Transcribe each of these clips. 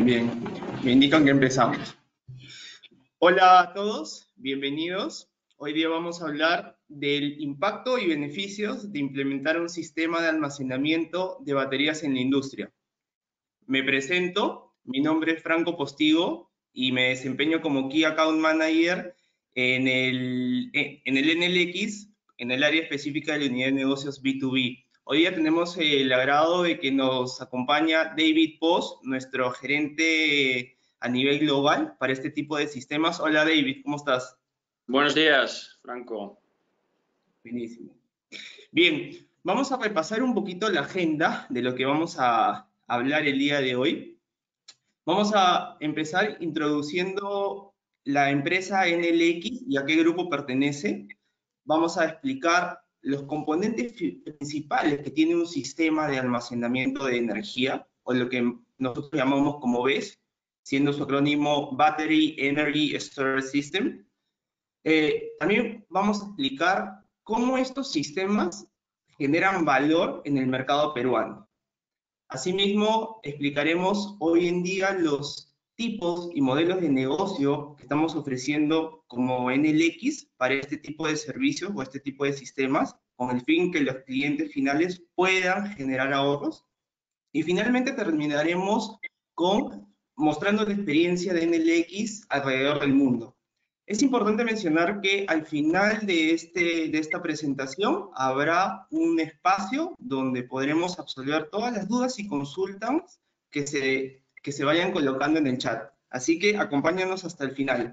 Bien, me indican que empezamos. Hola a todos, bienvenidos. Hoy día vamos a hablar del impacto y beneficios de implementar un sistema de almacenamiento de baterías en la industria. Me presento, mi nombre es Franco Postigo y me desempeño como Key Account Manager en el NLX, en el área específica de la unidad de negocios B2B. Hoy día tenemos el agrado de que nos acompaña David Post, nuestro gerente a nivel global para este tipo de sistemas. Hola David, ¿cómo estás? Buenos días, Franco. Buenísimo. Bien, vamos a repasar un poquito la agenda de lo que vamos a hablar el día de hoy. Vamos a empezar introduciendo la empresa NLX y a qué grupo pertenece. Vamos a explicar los componentes principales que tiene un sistema de almacenamiento de energía, o lo que nosotros llamamos como BESS, siendo su acrónimo Battery Energy Storage System. También vamos a explicar cómo estos sistemas generan valor en el mercado peruano. Asimismo, explicaremos hoy en día los tipos y modelos de negocio que estamos ofreciendo como NLX para este tipo de servicios o este tipo de sistemas, con el fin que los clientes finales puedan generar ahorros. Y finalmente terminaremos con mostrando la experiencia de NLX alrededor del mundo. Es importante mencionar que al final de esta presentación habrá un espacio donde podremos absolver todas las dudas y consultas que se vayan colocando en el chat. Así que acompáñanos hasta el final.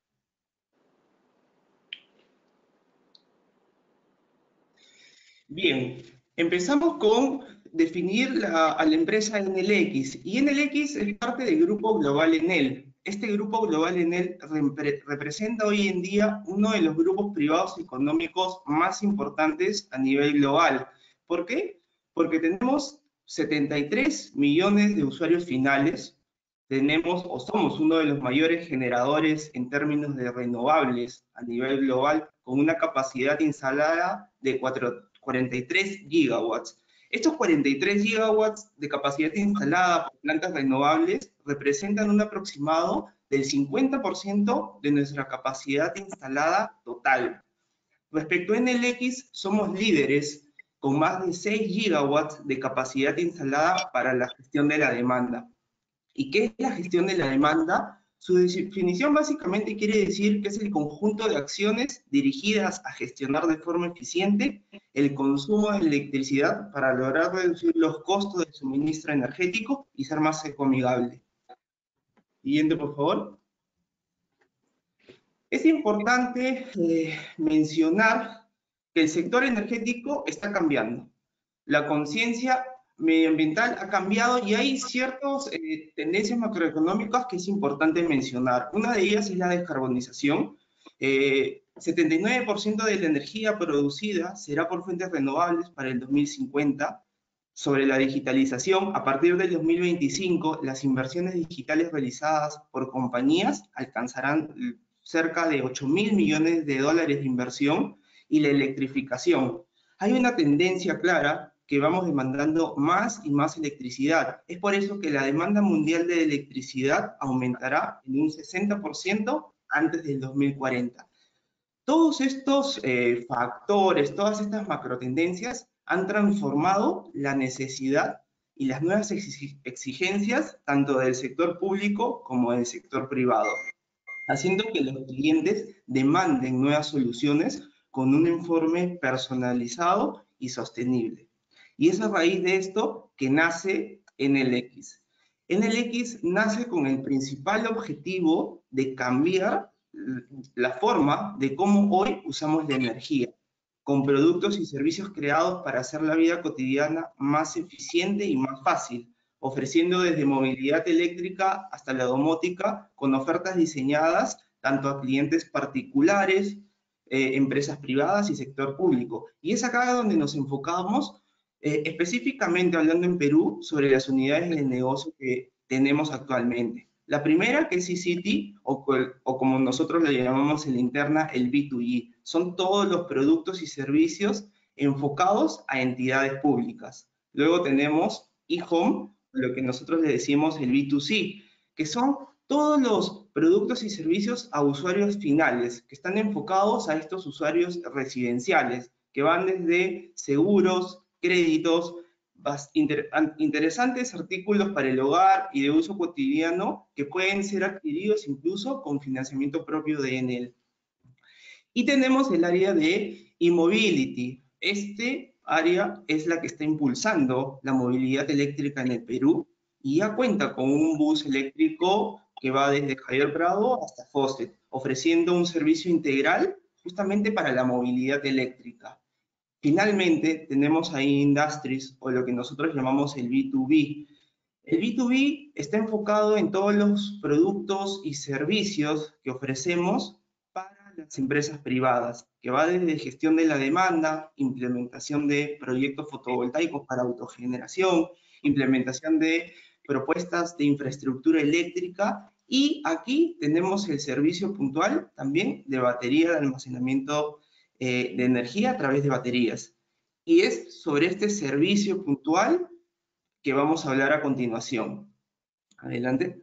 Bien, empezamos con definir a la empresa NLX. Y NLX es parte del grupo Global Enel. Este grupo Global Enel representa hoy en día uno de los grupos privados económicos más importantes a nivel global. ¿Por qué? Porque tenemos 73 millones de usuarios finales, tenemos o somos uno de los mayores generadores en términos de renovables a nivel global, con una capacidad instalada de 43 gigawatts. Estos 43 gigawatts de capacidad instalada por plantas renovables representan un aproximado del 50% de nuestra capacidad instalada total. Respecto a NLX, somos líderes con más de 6 gigawatts de capacidad instalada para la gestión de la demanda. ¿Y qué es la gestión de la demanda? Su definición básicamente quiere decir que es el conjunto de acciones dirigidas a gestionar de forma eficiente el consumo de electricidad para lograr reducir los costos del suministro energético y ser más ecoamigable. Siguiente, por favor. Es importante mencionar que el sector energético está cambiando. La conciencia medioambiental ha cambiado y hay ciertas tendencias macroeconómicas que es importante mencionar. Una de ellas es la descarbonización. 79% de la energía producida será por fuentes renovables para el 2050. Sobre la digitalización, a partir del 2025, las inversiones digitales realizadas por compañías alcanzarán cerca de 8.000 millones de dólares de inversión, y la electrificación. Hay una tendencia clara que vamos demandando más y más electricidad. Es por eso que la demanda mundial de electricidad aumentará en un 60% antes del 2040. Todos estos factores, todas estas macrotendencias han transformado la necesidad y las nuevas exigencias tanto del sector público como del sector privado, haciendo que los clientes demanden nuevas soluciones con un informe personalizado y sostenible. Y es a raíz de esto que nace NLX. NLX nace con el principal objetivo de cambiar la forma de cómo hoy usamos la energía, con productos y servicios creados para hacer la vida cotidiana más eficiente y más fácil, ofreciendo desde movilidad eléctrica hasta la domótica, con ofertas diseñadas tanto a clientes particulares, empresas privadas y sector público. Y es acá donde nos enfocamos, específicamente hablando en Perú, sobre las unidades de negocio que tenemos actualmente. La primera, que es eCity, o como nosotros le llamamos en la interna, el B2G. Son todos los productos y servicios enfocados a entidades públicas. Luego tenemos eHome, lo que nosotros le decimos el B2C, que son todos los productos y servicios a usuarios finales, que están enfocados a estos usuarios residenciales, que van desde seguros, créditos, interesantes artículos para el hogar y de uso cotidiano que pueden ser adquiridos incluso con financiamiento propio de Enel. Y tenemos el área de e-mobility. Este área es la que está impulsando la movilidad eléctrica en el Perú y ya cuenta con un bus eléctrico que va desde Javier Prado hasta Fawcett, ofreciendo un servicio integral justamente para la movilidad eléctrica. Finalmente, tenemos ahí Industries, o lo que nosotros llamamos el B2B. El B2B está enfocado en todos los productos y servicios que ofrecemos para las empresas privadas, que va desde gestión de la demanda, implementación de proyectos fotovoltaicos para autogeneración, implementación de propuestas de infraestructura eléctrica, y aquí tenemos el servicio puntual también de batería de almacenamiento de energía a través de baterías. Y es sobre este servicio puntual que vamos a hablar a continuación. Adelante.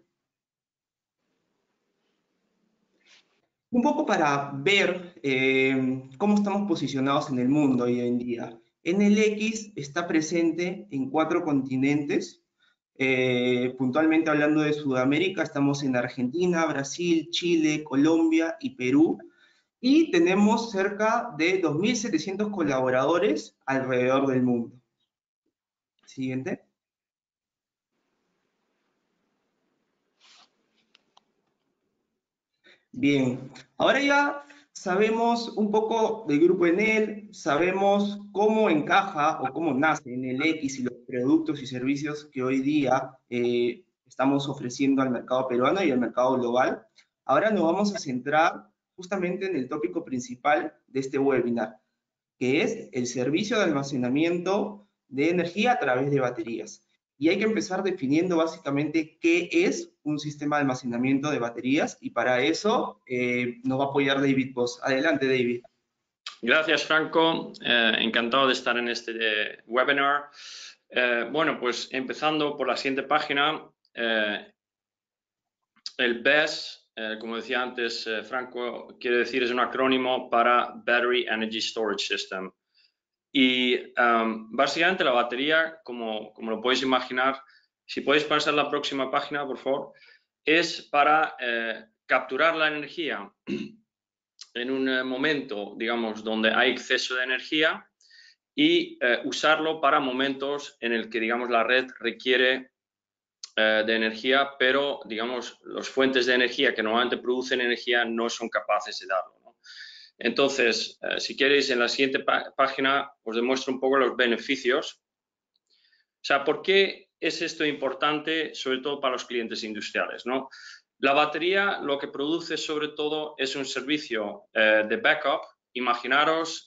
Un poco para ver cómo estamos posicionados en el mundo hoy en día. Enel X está presente en 4 continentes. Puntualmente hablando de Sudamérica, estamos en Argentina, Brasil, Chile, Colombia y Perú. Y tenemos cerca de 2.700 colaboradores alrededor del mundo. Siguiente. Bien, ahora ya sabemos un poco del grupo Enel, sabemos cómo encaja o cómo nace Enel X y los productos y servicios que hoy día estamos ofreciendo al mercado peruano y al mercado global. Ahora nos vamos a centrar justamente en el tópico principal de este webinar, que es el servicio de almacenamiento de energía a través de baterías. Y hay que empezar definiendo básicamente qué es un sistema de almacenamiento de baterías, y para eso nos va a apoyar David Voss. Adelante, David. Gracias, Franco. Encantado de estar en este webinar. Bueno, pues empezando por la siguiente página, el BESS, como decía antes Franco, quiere decir, es un acrónimo para Battery Energy Storage System. Y básicamente la batería, como lo podéis imaginar, si podéis pasar a la próxima página, por favor, es para capturar la energía en un momento, digamos, donde hay exceso de energía y usarlo para momentos en el que, digamos, la red requiere de energía, pero, digamos, las fuentes de energía que normalmente producen energía no son capaces de darlo, ¿no? Entonces, si queréis, en la siguiente página os demuestro un poco los beneficios. O sea, ¿por qué es esto importante, sobre todo para los clientes industriales, ¿no? La batería lo que produce sobre todo es un servicio de backup. Imaginaros,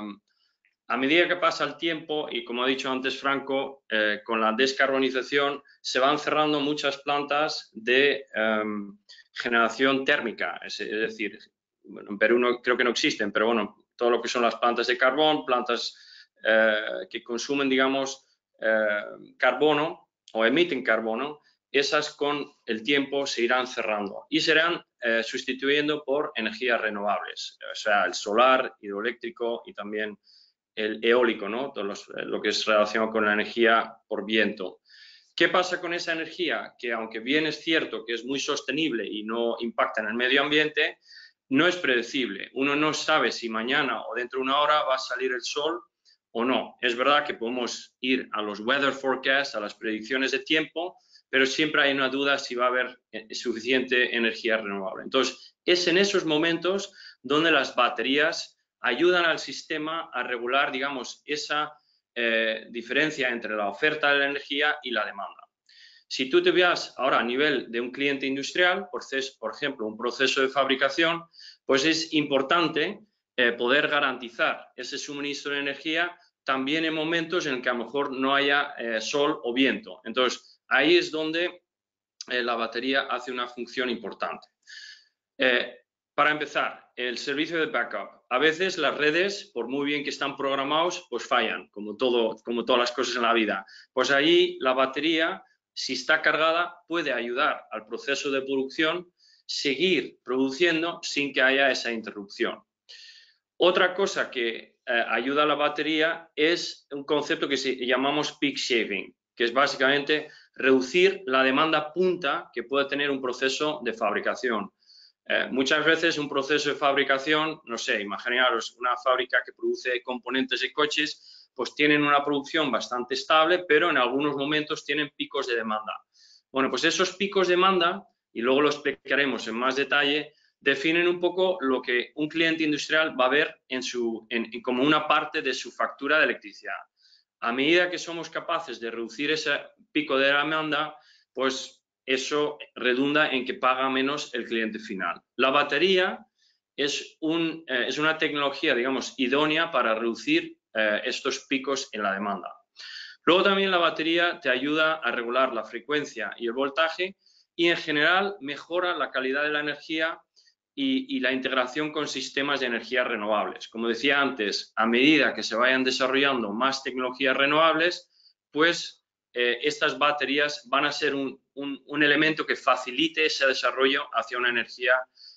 a medida que pasa el tiempo, y como ha dicho antes Franco, con la descarbonización se van cerrando muchas plantas de generación térmica, es decir, bueno, en Perú creo que no existen, pero bueno, todo lo que son las plantas de carbón, plantas que consumen, digamos, carbono o emiten carbono, esas con el tiempo se irán cerrando y serán sustituyendo por energías renovables, o sea, el solar, hidroeléctrico y también el eólico, ¿no? Todo lo que es relacionado con la energía por viento. ¿Qué pasa con esa energía? Que aunque bien es cierto que es muy sostenible y no impacta en el medio ambiente, no es predecible. Uno no sabe si mañana o dentro de una hora va a salir el sol o no. Es verdad que podemos ir a los weather forecasts, a las predicciones de tiempo, pero siempre hay una duda si va a haber suficiente energía renovable. Entonces, es en esos momentos donde las baterías ayudan al sistema a regular, digamos, esa diferencia entre la oferta de la energía y la demanda. Si tú te veas ahora a nivel de un cliente industrial, por ejemplo, un proceso de fabricación, pues es importante poder garantizar ese suministro de energía también en momentos en que a lo mejor no haya sol o viento. Entonces, ahí es donde la batería hace una función importante. Para empezar, el servicio de backup. A veces las redes, por muy bien que están programados, pues fallan, como todas las cosas en la vida. Pues ahí la batería si está cargada, puede ayudar al proceso de producción, seguir produciendo sin que haya esa interrupción. Otra cosa que ayuda a la batería es un concepto que llamamos peak shaving, que es básicamente reducir la demanda punta que puede tener un proceso de fabricación. Muchas veces un proceso de fabricación, no sé, imaginaros una fábrica que produce componentes de coches, pues tienen una producción bastante estable, pero en algunos momentos tienen picos de demanda. Bueno, pues esos picos de demanda, y luego lo explicaremos en más detalle, definen un poco lo que un cliente industrial va a ver como una parte de su factura de electricidad. A medida que somos capaces de reducir ese pico de demanda, pues eso redunda en que paga menos el cliente final. La batería es una tecnología, digamos, idónea para reducir estos picos en la demanda. Luego también la batería te ayuda a regular la frecuencia y el voltaje y en general mejora la calidad de la energía y la integración con sistemas de energías renovables. Como decía antes, a medida que se vayan desarrollando más tecnologías renovables, pues estas baterías van a ser un elemento que facilite ese desarrollo hacia una energía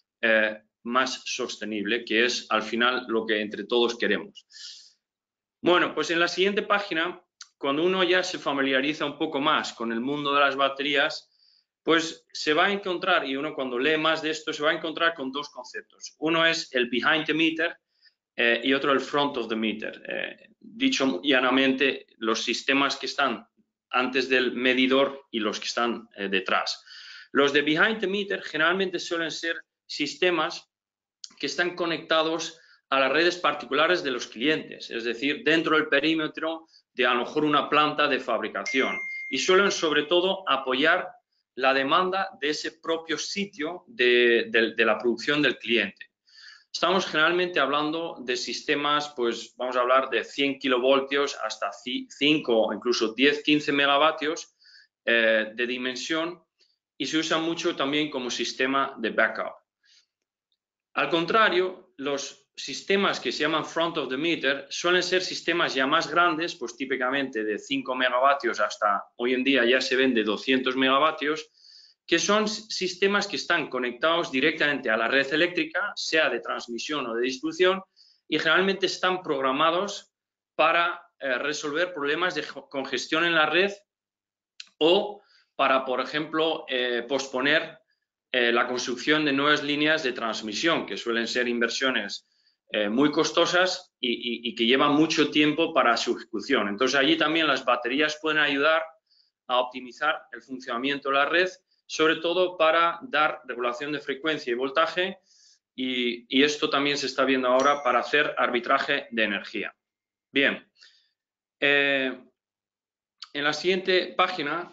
más sostenible, que es al final lo que entre todos queremos. Bueno, pues en la siguiente página, cuando uno ya se familiariza un poco más con el mundo de las baterías, pues se va a encontrar, y uno cuando lee más de esto, se va a encontrar con dos conceptos. Uno es el behind the meter y otro el front of the meter. Dicho llanamente, los sistemas que están antes del medidor y los que están detrás. Los de behind the meter generalmente suelen ser sistemas que están conectados a las redes particulares de los clientes, es decir, dentro del perímetro de a lo mejor una planta de fabricación, y suelen sobre todo apoyar la demanda de ese propio sitio de la producción del cliente. Estamos generalmente hablando de sistemas, pues vamos a hablar de 100 kilovoltios hasta 5 o incluso 10, 15 megavatios de dimensión, y se usa mucho también como sistema de backup. Al contrario, los sistemas que se llaman front of the meter suelen ser sistemas ya más grandes, pues típicamente de 5 megavatios hasta hoy en día ya se ven de 200 megavatios, que son sistemas que están conectados directamente a la red eléctrica, sea de transmisión o de distribución, y generalmente están programados para resolver problemas de congestión en la red o para, por ejemplo, posponer la construcción de nuevas líneas de transmisión, que suelen ser inversiones muy costosas y que llevan mucho tiempo para su ejecución. Entonces, allí también las baterías pueden ayudar a optimizar el funcionamiento de la red, sobre todo para dar regulación de frecuencia y voltaje, y esto también se está viendo ahora para hacer arbitraje de energía. Bien, en la siguiente página,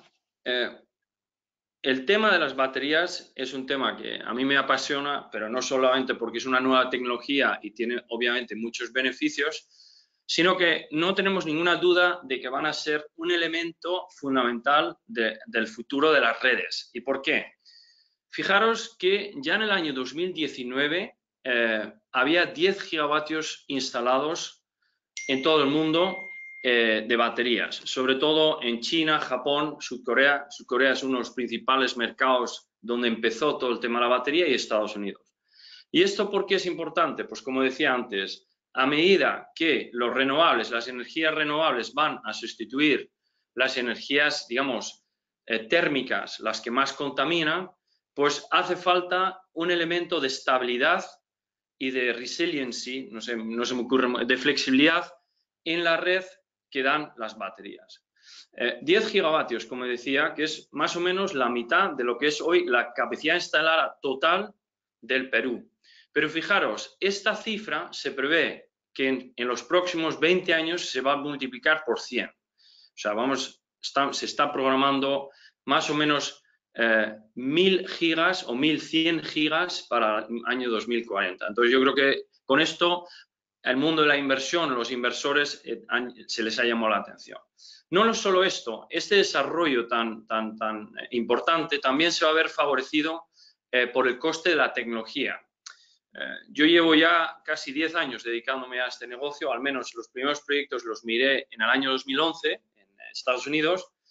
el tema de las baterías es un tema que a mí me apasiona, pero no solamente porque es una nueva tecnología y tiene obviamente muchos beneficios, sino que no tenemos ninguna duda de que van a ser un elemento fundamental del futuro de las redes. ¿Y por qué? Fijaros que ya en el año 2019 había 10 gigavatios instalados en todo el mundo de baterías, sobre todo en China, Japón, Sudcorea. Sudcorea es uno de los principales mercados donde empezó todo el tema de la batería, y Estados Unidos. ¿Y esto por qué es importante? Pues como decía antes, a medida que los renovables, las energías renovables van a sustituir las energías, digamos, térmicas, las que más contaminan, pues hace falta un elemento de estabilidad y de resiliency, no se me ocurre, de flexibilidad en la red que dan las baterías. 10 gigavatios, como decía, que es más o menos la mitad de lo que es hoy la capacidad instalada total del Perú. Pero fijaros, esta cifra se prevé que en los próximos 20 años se va a multiplicar por 100. O sea, se está programando más o menos 1000 gigas o 1100 gigas para el año 2040. Entonces yo creo que con esto el mundo de la inversión, los inversores se les ha llamado la atención. No solo esto, este desarrollo tan importante también se va a ver favorecido por el coste de la tecnología. Yo llevo ya casi 10 años dedicándome a este negocio, al menos los primeros proyectos los miré en el año 2011 en Estados Unidos,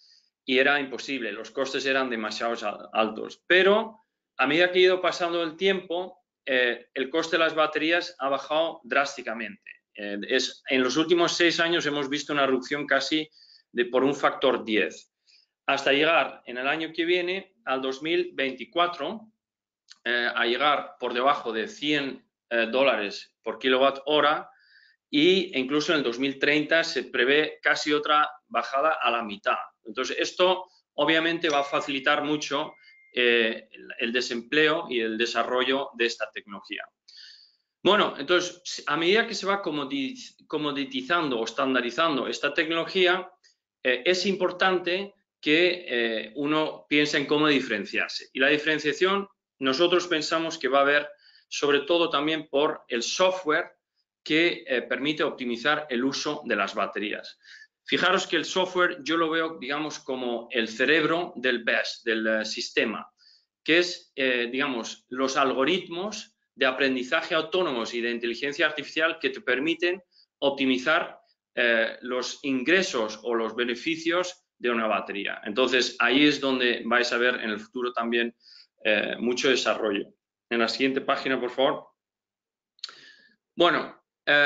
y era imposible, los costes eran demasiado altos. Pero a medida que ha ido pasando el tiempo, el coste de las baterías ha bajado drásticamente. En los últimos 6 años hemos visto una reducción casi por un factor 10, hasta llegar en el año que viene, al 2024, a llegar por debajo de $100 por kilowatt hora, y incluso en el 2030 se prevé casi otra bajada a la mitad. Entonces, esto obviamente va a facilitar mucho el desempleo y el desarrollo de esta tecnología. Bueno, entonces, a medida que se va comoditizando o estandarizando esta tecnología, es importante que uno piense en cómo diferenciarse. Y la diferenciación, nosotros pensamos que va a haber, sobre todo también por el software que permite optimizar el uso de las baterías. Fijaros que el software yo lo veo, digamos, como el cerebro del BESS, del sistema, que es, digamos, los algoritmos de aprendizaje autónomos y de inteligencia artificial que te permiten optimizar los ingresos o los beneficios de una batería. Entonces, ahí es donde vais a ver en el futuro también mucho desarrollo. En la siguiente página, por favor. Bueno,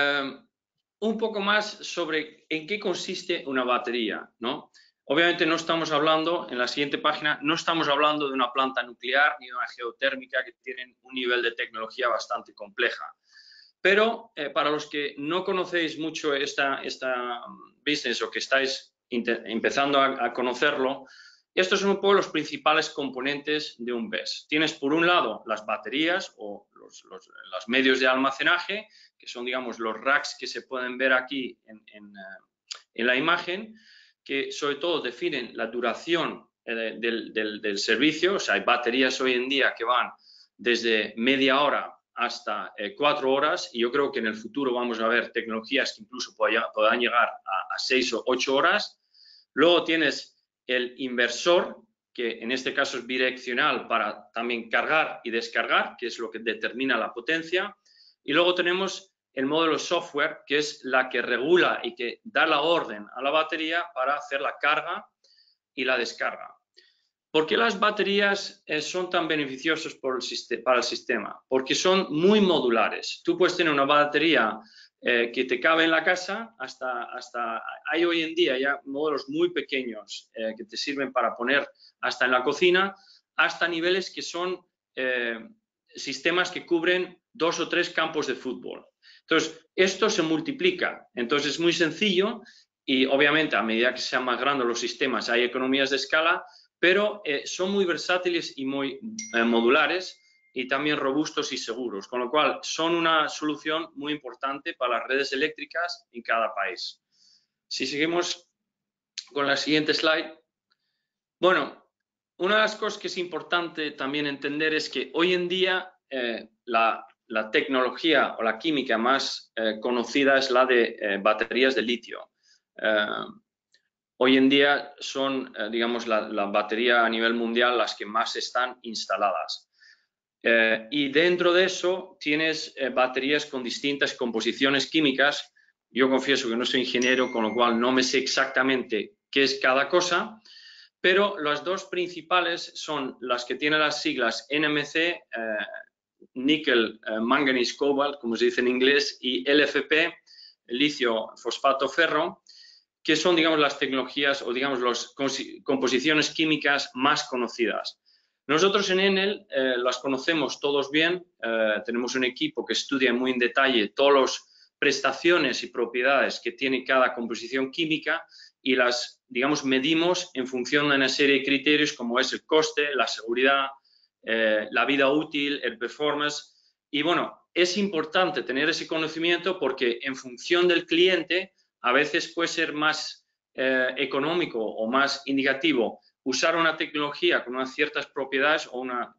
un poco más sobre en qué consiste una batería, ¿no? Obviamente no estamos hablando, en la siguiente página, no estamos hablando de una planta nuclear ni de una geotérmica que tienen un nivel de tecnología bastante compleja. Pero para los que no conocéis mucho esta business o que estáis empezando a conocerlo, estos son un poco los principales componentes de un BESS. Tienes por un lado las baterías o los medios de almacenaje, que son, digamos, los racks que se pueden ver aquí en la imagen, que sobre todo definen la duración del servicio. O sea, hay baterías hoy en día que van desde media hora hasta 4 horas, y yo creo que en el futuro vamos a ver tecnologías que incluso puedan llegar a 6 o 8 horas. Luego tienes el inversor, que en este caso es bidireccional para también cargar y descargar, que es lo que determina la potencia. Y luego tenemos el módulo software, que es la que regula y que da la orden a la batería para hacer la carga y la descarga. ¿Por qué las baterías son tan beneficiosas para el sistema? Porque son muy modulares. Tú puedes tener una batería que te cabe en la casa, hay hoy en día ya modelos muy pequeños que te sirven para poner hasta en la cocina, hasta niveles que son sistemas que cubren 2 o 3 campos de fútbol. Entonces, esto se multiplica. Entonces, es muy sencillo y obviamente a medida que sean más grandes los sistemas hay economías de escala, pero son muy versátiles y muy modulares y también robustos y seguros, con lo cual son una solución muy importante para las redes eléctricas en cada país. Si seguimos con la siguiente slide. Bueno, una de las cosas que es importante también entender es que hoy en día la tecnología o la química más conocida es la de baterías de litio. Hoy en día son, digamos, la batería a nivel mundial las que más están instaladas. Y dentro de eso tienes baterías con distintas composiciones químicas. Yo confieso que no soy ingeniero, con lo cual no me sé exactamente qué es cada cosa, pero las dos principales son las que tienen las siglas NMC, níquel, manganese, cobalt, como se dice en inglés, y LFP, litio, fosfato, ferro, que son, digamos, las tecnologías o, digamos, las composiciones químicas más conocidas. Nosotros en Enel las conocemos todos bien, tenemos un equipo que estudia muy en detalle todas las prestaciones y propiedades que tiene cada composición química y las, digamos, medimos en función de una serie de criterios como es el coste, la seguridad, la vida útil, el performance. Y bueno, es importante tener ese conocimiento porque en función del cliente a veces puede ser más económico o más indicativo usar una tecnología con unas ciertas propiedades o una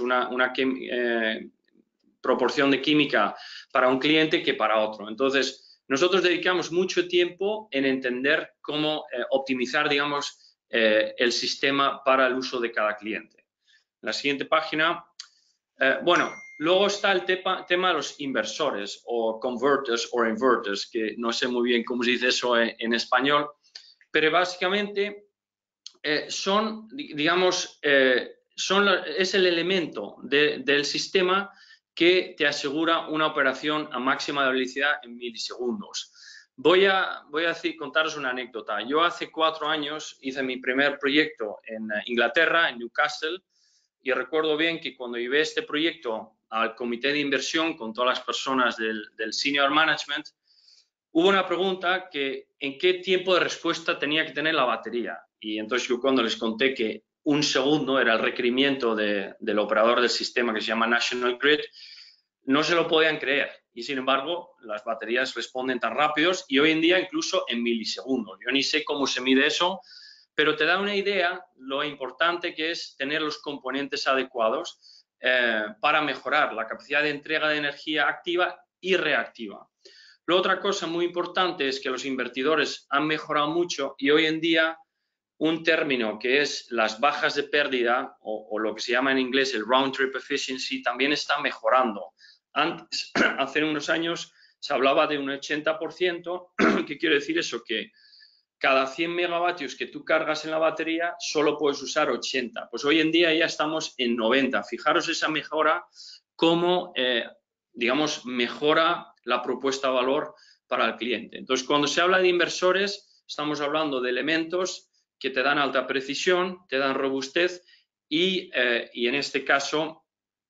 proporción de química para un cliente que para otro. Entonces, nosotros dedicamos mucho tiempo en entender cómo optimizar, digamos, el sistema para el uso de cada cliente. La siguiente página. Bueno, luego está el tema de los inversores o converters o inverters, que no sé muy bien cómo se dice eso en español, pero básicamente es el elemento del sistema que te asegura una operación a máxima velocidad en milisegundos. Voy a contaros una anécdota. Yo hace 4 años hice mi primer proyecto en Inglaterra, en Newcastle, y recuerdo bien que cuando llevé este proyecto al comité de inversión con todas las personas del senior management, hubo una pregunta que en qué tiempo de respuesta tenía que tener la batería. Y entonces yo cuando les conté que 1 segundo era el requerimiento del operador del sistema que se llama National Grid, no se lo podían creer. Y sin embargo, las baterías responden tan rápidos y hoy en día incluso en milisegundos. Yo ni sé cómo se mide eso, pero te da una idea lo importante que es tener los componentes adecuados para mejorar la capacidad de entrega de energía activa y reactiva. La otra cosa muy importante es que los invertidores han mejorado mucho y hoy en día un término que es las bajas de pérdida o lo que se llama en inglés el round trip efficiency también está mejorando. Antes, hace unos años, se hablaba de un 80%. ¿Qué quiere decir eso? Que cada 100 megavatios que tú cargas en la batería solo puedes usar 80. Pues hoy en día ya estamos en 90. Fijaros esa mejora, cómo, digamos, mejora la propuesta de valor para el cliente. Entonces, cuando se habla de inversores, estamos hablando de elementos que te dan alta precisión, te dan robustez y en este caso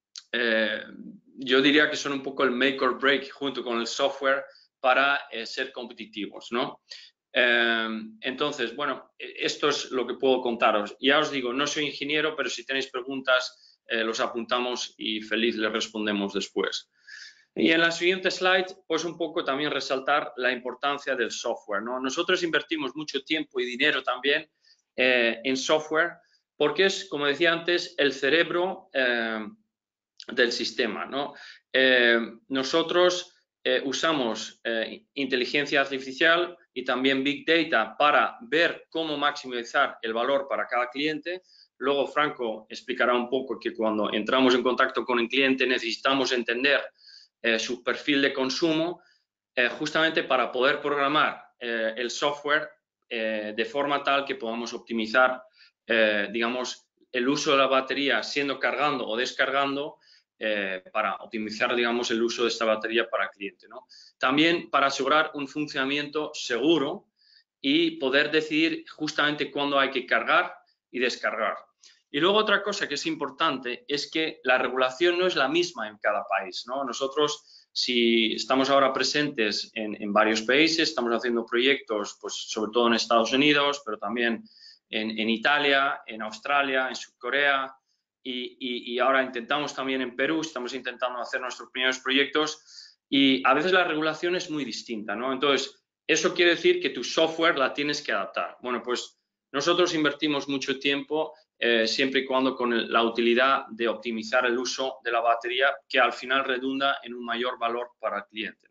yo diría que son un poco el make or break junto con el software para ser competitivos, ¿no? Entonces, bueno, esto es lo que puedo contaros. Ya os digo, no soy ingeniero, pero si tenéis preguntas, los apuntamos y feliz les respondemos después. Y en la siguiente slide, pues un poco también resaltar la importancia del software, ¿no? Nosotros invertimos mucho tiempo y dinero también en software porque es, como decía antes, el cerebro del sistema, ¿no? Nosotros usamos inteligencia artificial y también Big Data para ver cómo maximizar el valor para cada cliente. Luego Franco explicará un poco que cuando entramos en contacto con el cliente necesitamos entender su perfil de consumo justamente para poder programar el software de forma tal que podamos optimizar, digamos, el uso de la batería siendo cargando o descargando para optimizar, digamos, el uso de esta batería para el cliente, ¿no? También para asegurar un funcionamiento seguro y poder decidir justamente cuándo hay que cargar y descargar. Y luego otra cosa que es importante es que la regulación no es la misma en cada país, ¿no? Nosotros, si estamos ahora presentes en varios países, estamos haciendo proyectos, pues sobre todo en Estados Unidos, pero también en Italia, en Australia, en Corea, y ahora intentamos también en Perú, estamos intentando hacer nuestros primeros proyectos y a veces la regulación es muy distinta, ¿no? Entonces, eso quiere decir que tu software la tienes que adaptar. Bueno, pues nosotros invertimos mucho tiempo siempre y cuando con la utilidad de optimizar el uso de la batería que al final redunda en un mayor valor para el cliente,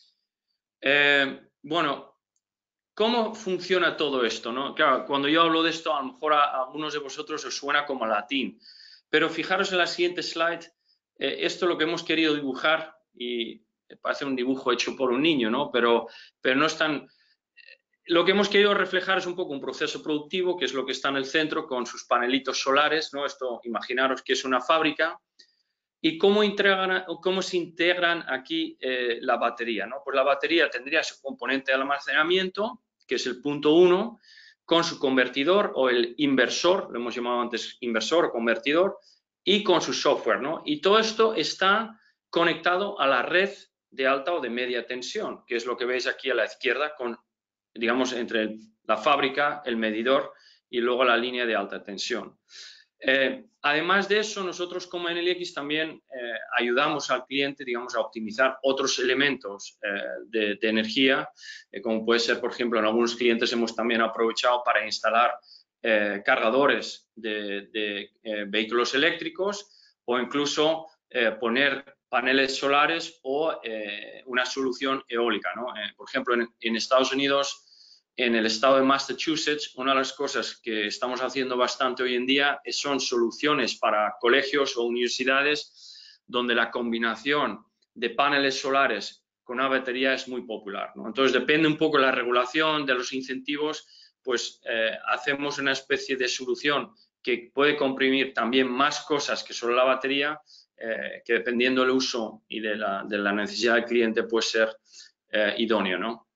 ¿no? Bueno, ¿cómo funciona todo esto, no? Claro, cuando yo hablo de esto, a lo mejor a algunos de vosotros os suena como latín, pero fijaros en la siguiente slide, esto es lo que hemos querido dibujar y parece un dibujo hecho por un niño, ¿no? Pero no es tan... Lo que hemos querido reflejar es un poco un proceso productivo, que es lo que está en el centro con sus panelitos solares, ¿no? Esto, imaginaros que es una fábrica. ¿Y cómo se integran aquí la batería, ¿no? Pues la batería tendría su componente de almacenamiento, que es el punto 1, con su convertidor o el inversor, lo hemos llamado antes inversor o convertidor, y con su software, ¿no? Y todo esto está conectado a la red de alta o de media tensión, que es lo que veis aquí a la izquierda, con, digamos, entre la fábrica, el medidor y luego la línea de alta tensión. Además de eso, nosotros como NLX también ayudamos al cliente, digamos, a optimizar otros elementos de energía, como puede ser, por ejemplo, en algunos clientes hemos también aprovechado para instalar cargadores de vehículos eléctricos o incluso poner paneles solares o una solución eólica, ¿no? Por ejemplo, en Estados Unidos, en el estado de Massachusetts, una de las cosas que estamos haciendo bastante hoy en día son soluciones para colegios o universidades donde la combinación de paneles solares con una batería es muy popular, ¿no? Entonces, depende un poco de la regulación, de los incentivos, pues hacemos una especie de solución que puede comprimir también más cosas que solo la batería, que dependiendo del uso y de la necesidad del cliente puede ser idóneo, ¿no?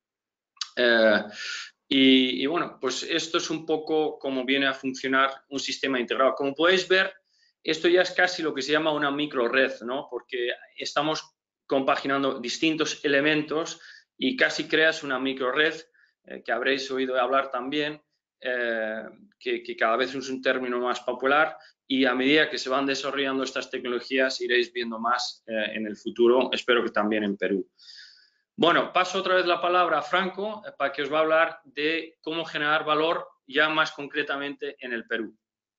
Y bueno, pues esto es un poco cómo viene a funcionar un sistema integrado. Como podéis ver, esto ya es casi lo que se llama una microred, ¿no? Porque estamos compaginando distintos elementos y casi creas una microred, que habréis oído hablar también, que cada vez es un término más popular, y a medida que se van desarrollando estas tecnologías iréis viendo más en el futuro, espero que también en Perú. Bueno, paso otra vez la palabra a Franco para que os va a hablar de cómo generar valor ya más concretamente en el Perú.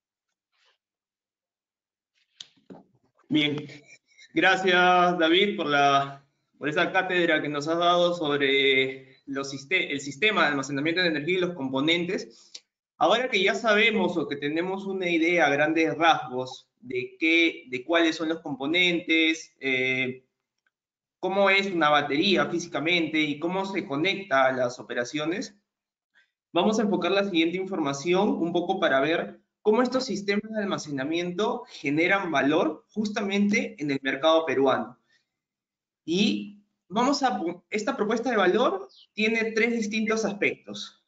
Bien, gracias David por esa cátedra que nos has dado sobre el sistema de almacenamiento de energía y los componentes. Ahora que ya sabemos o que tenemos una idea a grandes rasgos de cuáles son los componentes, cómo es una batería físicamente y cómo se conecta a las operaciones, vamos a enfocar la siguiente información un poco para ver cómo estos sistemas de almacenamiento generan valor justamente en el mercado peruano. Y esta propuesta de valor tiene tres distintos aspectos.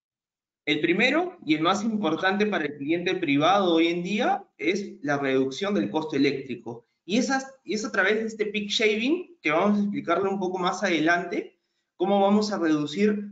El primero y el más importante para el cliente privado hoy en día es la reducción del costo eléctrico. Y es a través de este peak shaving, que vamos a explicarlo un poco más adelante, cómo vamos a reducir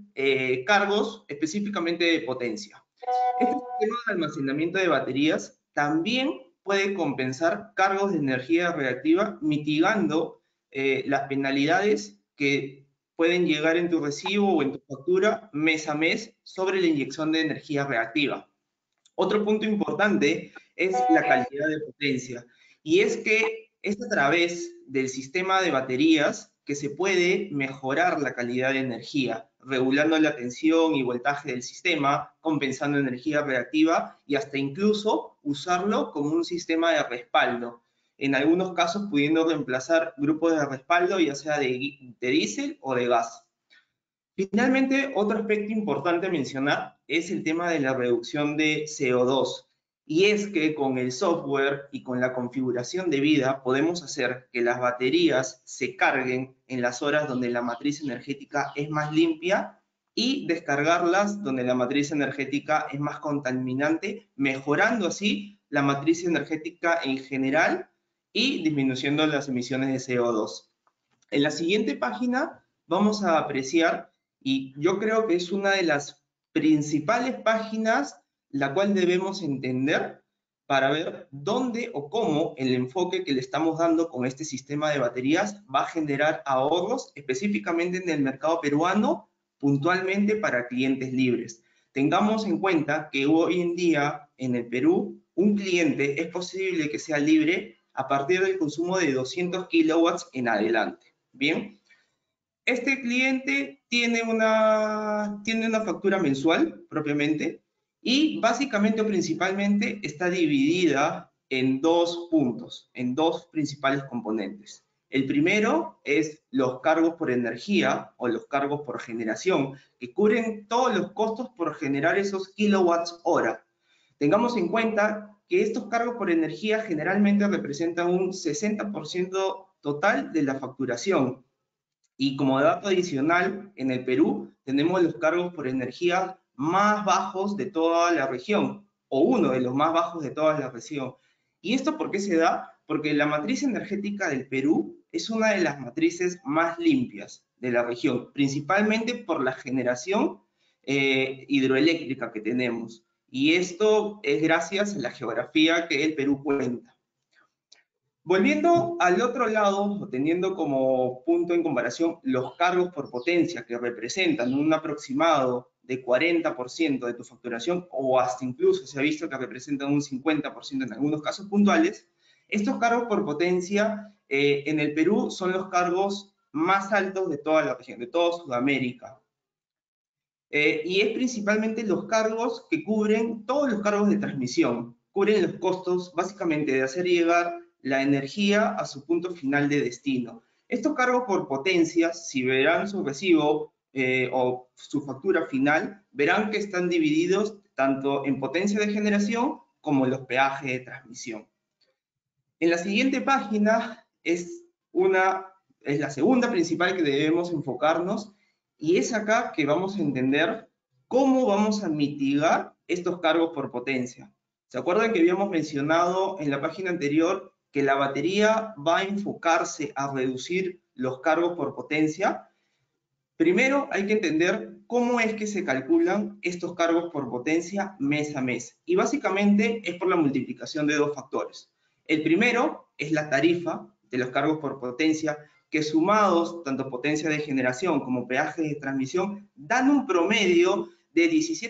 cargos específicamente de potencia. Este sistema de almacenamiento de baterías también puede compensar cargos de energía reactiva, mitigando las penalidades que pueden llegar en tu recibo o en tu factura mes a mes sobre la inyección de energía reactiva. Otro punto importante es la calidad de potencia, y es que es a través del sistema de baterías que se puede mejorar la calidad de energía, regulando la tensión y voltaje del sistema, compensando energía reactiva y hasta incluso usarlo como un sistema de respaldo, en algunos casos pudiendo reemplazar grupos de respaldo ya sea de diésel o de gas. Finalmente, otro aspecto importante a mencionar es el tema de la reducción de CO2. Y es que con el software y con la configuración debida podemos hacer que las baterías se carguen en las horas donde la matriz energética es más limpia y descargarlas donde la matriz energética es más contaminante, mejorando así la matriz energética en general y disminuyendo las emisiones de CO2. En la siguiente página vamos a apreciar, y yo creo que es una de las principales páginas la cual debemos entender para ver dónde o cómo el enfoque que le estamos dando con este sistema de baterías va a generar ahorros específicamente en el mercado peruano, puntualmente para clientes libres. Tengamos en cuenta que hoy en día en el Perú un cliente es posible que sea libre a partir del consumo de 200 kilowatts en adelante. Bien, este cliente tiene una factura mensual propiamente y básicamente o principalmente está dividida en dos puntos, en dos principales componentes. El primero es los cargos por energía o los cargos por generación, que cubren todos los costos por generar esos kilowatts hora. Tengamos en cuenta que estos cargos por energía generalmente representan un 60% total de la facturación. Y como dato adicional, en el Perú tenemos los cargos por energía más bajos de toda la región, o uno de los más bajos de toda la región. ¿Y esto por qué se da? Porque la matriz energética del Perú es una de las matrices más limpias de la región, principalmente por la generación hidroeléctrica que tenemos. Y esto es gracias a la geografía que el Perú cuenta. Volviendo al otro lado, teniendo como punto en comparación los cargos por potencia que representan un aproximado de 40% de tu facturación o hasta incluso se ha visto que representan un 50% en algunos casos puntuales, estos cargos por potencia en el Perú son los cargos más altos de toda la región, de toda Sudamérica. Y es principalmente los cargos que cubren todos los cargos de transmisión, cubren los costos básicamente de hacer llegar la energía a su punto final de destino. Estos cargos por potencia, si verán su recibo, o su factura final, verán que están divididos tanto en potencia de generación como en los peajes de transmisión. En la siguiente página es la segunda principal que debemos enfocarnos, y es acá que vamos a entender cómo vamos a mitigar estos cargos por potencia. ¿Se acuerdan que habíamos mencionado en la página anterior que la batería va a enfocarse a reducir los cargos por potencia? Primero hay que entender cómo es que se calculan estos cargos por potencia mes a mes. Y básicamente es por la multiplicación de dos factores. El primero es la tarifa de los cargos por potencia, que sumados, tanto potencia de generación como peaje de transmisión, dan un promedio de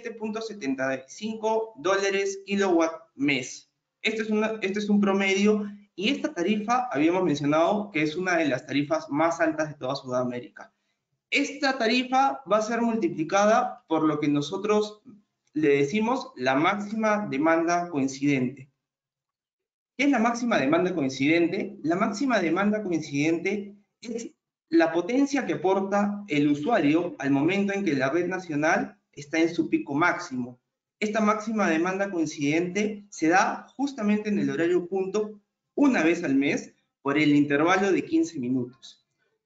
17.75 dólares kilowatt mes. Este es un promedio, y esta tarifa habíamos mencionado que es una de las tarifas más altas de toda Sudamérica. Esta tarifa va a ser multiplicada por lo que nosotros le decimos la máxima demanda coincidente. ¿Qué es la máxima demanda coincidente? La máxima demanda coincidente es la potencia que aporta el usuario al momento en que la red nacional está en su pico máximo. Esta máxima demanda coincidente se da justamente en el horario punto una vez al mes por el intervalo de 15 minutos.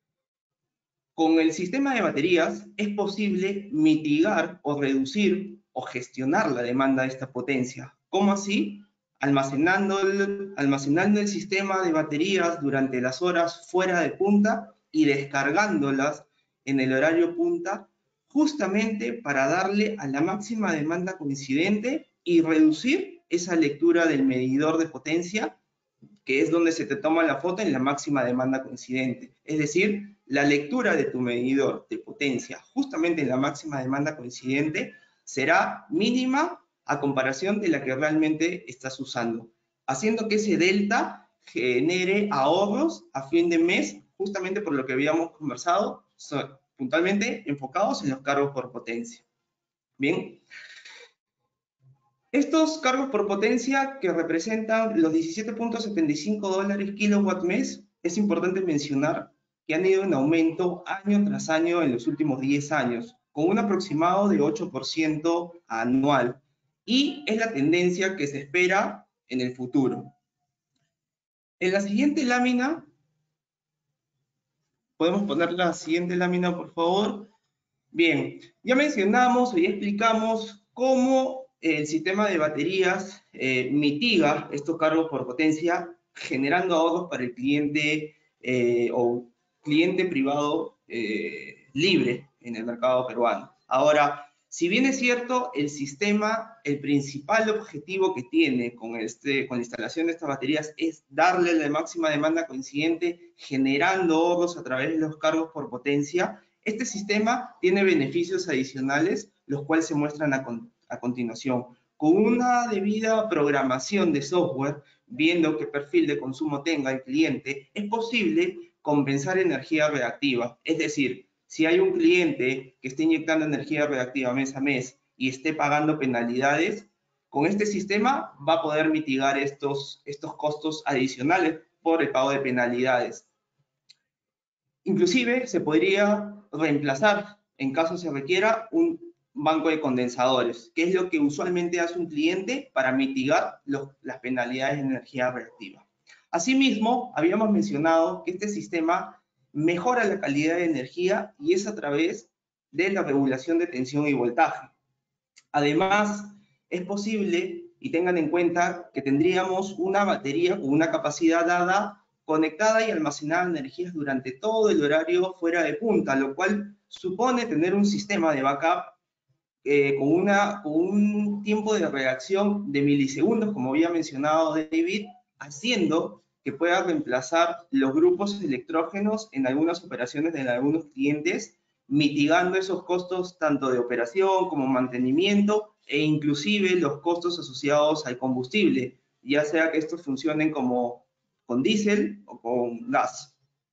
Con el sistema de baterías es posible mitigar o reducir o gestionar la demanda de esta potencia. ¿Cómo así? Almacenando el sistema de baterías durante las horas fuera de punta y descargándolas en el horario punta, justamente para darle a la máxima demanda coincidente y reducir esa lectura del medidor de potencia, que es donde se te toma la foto en la máxima demanda coincidente. Es decir, la lectura de tu medidor de potencia justamente en la máxima demanda coincidente será mínima a comparación de la que realmente estás usando, haciendo que ese delta genere ahorros a fin de mes, justamente por lo que habíamos conversado, puntualmente enfocados en los cargos por potencia. Bien. Estos cargos por potencia que representan los 17.75 dólares kilowatt mes, es importante mencionar que han ido en aumento año tras año en los últimos 10 años, con un aproximado de 8% anual, y es la tendencia que se espera en el futuro. En la siguiente lámina, ¿podemos poner la siguiente lámina, por favor? Bien, ya mencionamos o ya explicamos cómo el sistema de baterías mitiga estos cargos por potencia, generando ahorros para el cliente o cliente privado libre en el mercado peruano. Ahora, si bien es cierto, el sistema, el principal objetivo que tiene con la instalación de estas baterías es darle la máxima demanda coincidente, generando ahorros a través de los cargos por potencia, este sistema tiene beneficios adicionales, los cuales se muestran a continuación. Con una debida programación de software, viendo qué perfil de consumo tenga el cliente, es posible compensar energía reactiva. Es decir, si hay un cliente que esté inyectando energía reactiva mes a mes y esté pagando penalidades, con este sistema va a poder mitigar estos costos adicionales por el pago de penalidades. Inclusive se podría reemplazar, en caso se requiera, un banco de condensadores, que es lo que usualmente hace un cliente para mitigar las penalidades de energía reactiva. Asimismo, habíamos mencionado que este sistema mejora la calidad de energía y es a través de la regulación de tensión y voltaje. Además, es posible, y tengan en cuenta, que tendríamos una batería con una capacidad dada conectada y almacenada energías durante todo el horario fuera de punta, lo cual supone tener un sistema de backup con un tiempo de reacción de milisegundos, como había mencionado David, haciendo que pueda reemplazar los grupos electrógenos en algunas operaciones de algunos clientes, mitigando esos costos tanto de operación como mantenimiento e inclusive los costos asociados al combustible, ya sea que estos funcionen como con diésel o con gas.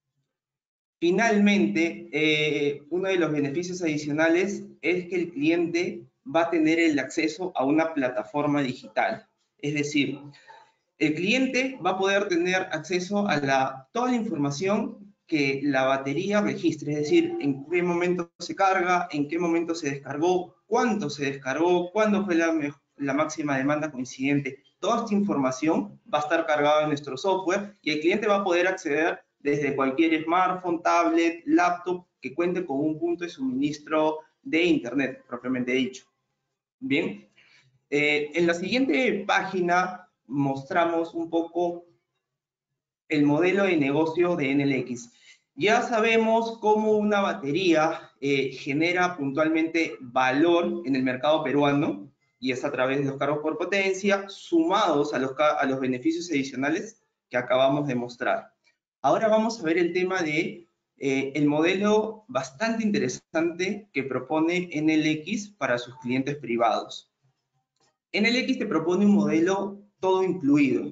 Finalmente, uno de los beneficios adicionales es que el cliente va a tener el acceso a una plataforma digital. Es decir, el cliente va a poder tener acceso a toda la información que la batería registre, es decir, en qué momento se carga, en qué momento se descargó, cuánto se descargó, cuándo fue la máxima demanda coincidente. Toda esta información va a estar cargada en nuestro software y el cliente va a poder acceder desde cualquier smartphone, tablet, laptop que cuente con un punto de suministro de Internet, propiamente dicho. Bien, en la siguiente página mostramos un poco el modelo de negocio de NLX. Ya sabemos cómo una batería genera puntualmente valor en el mercado peruano, y es a través de los cargos por potencia, sumados a los beneficios adicionales que acabamos de mostrar. Ahora vamos a ver el tema de el modelo bastante interesante que propone NLX para sus clientes privados. NLX te propone un modelo todo incluido.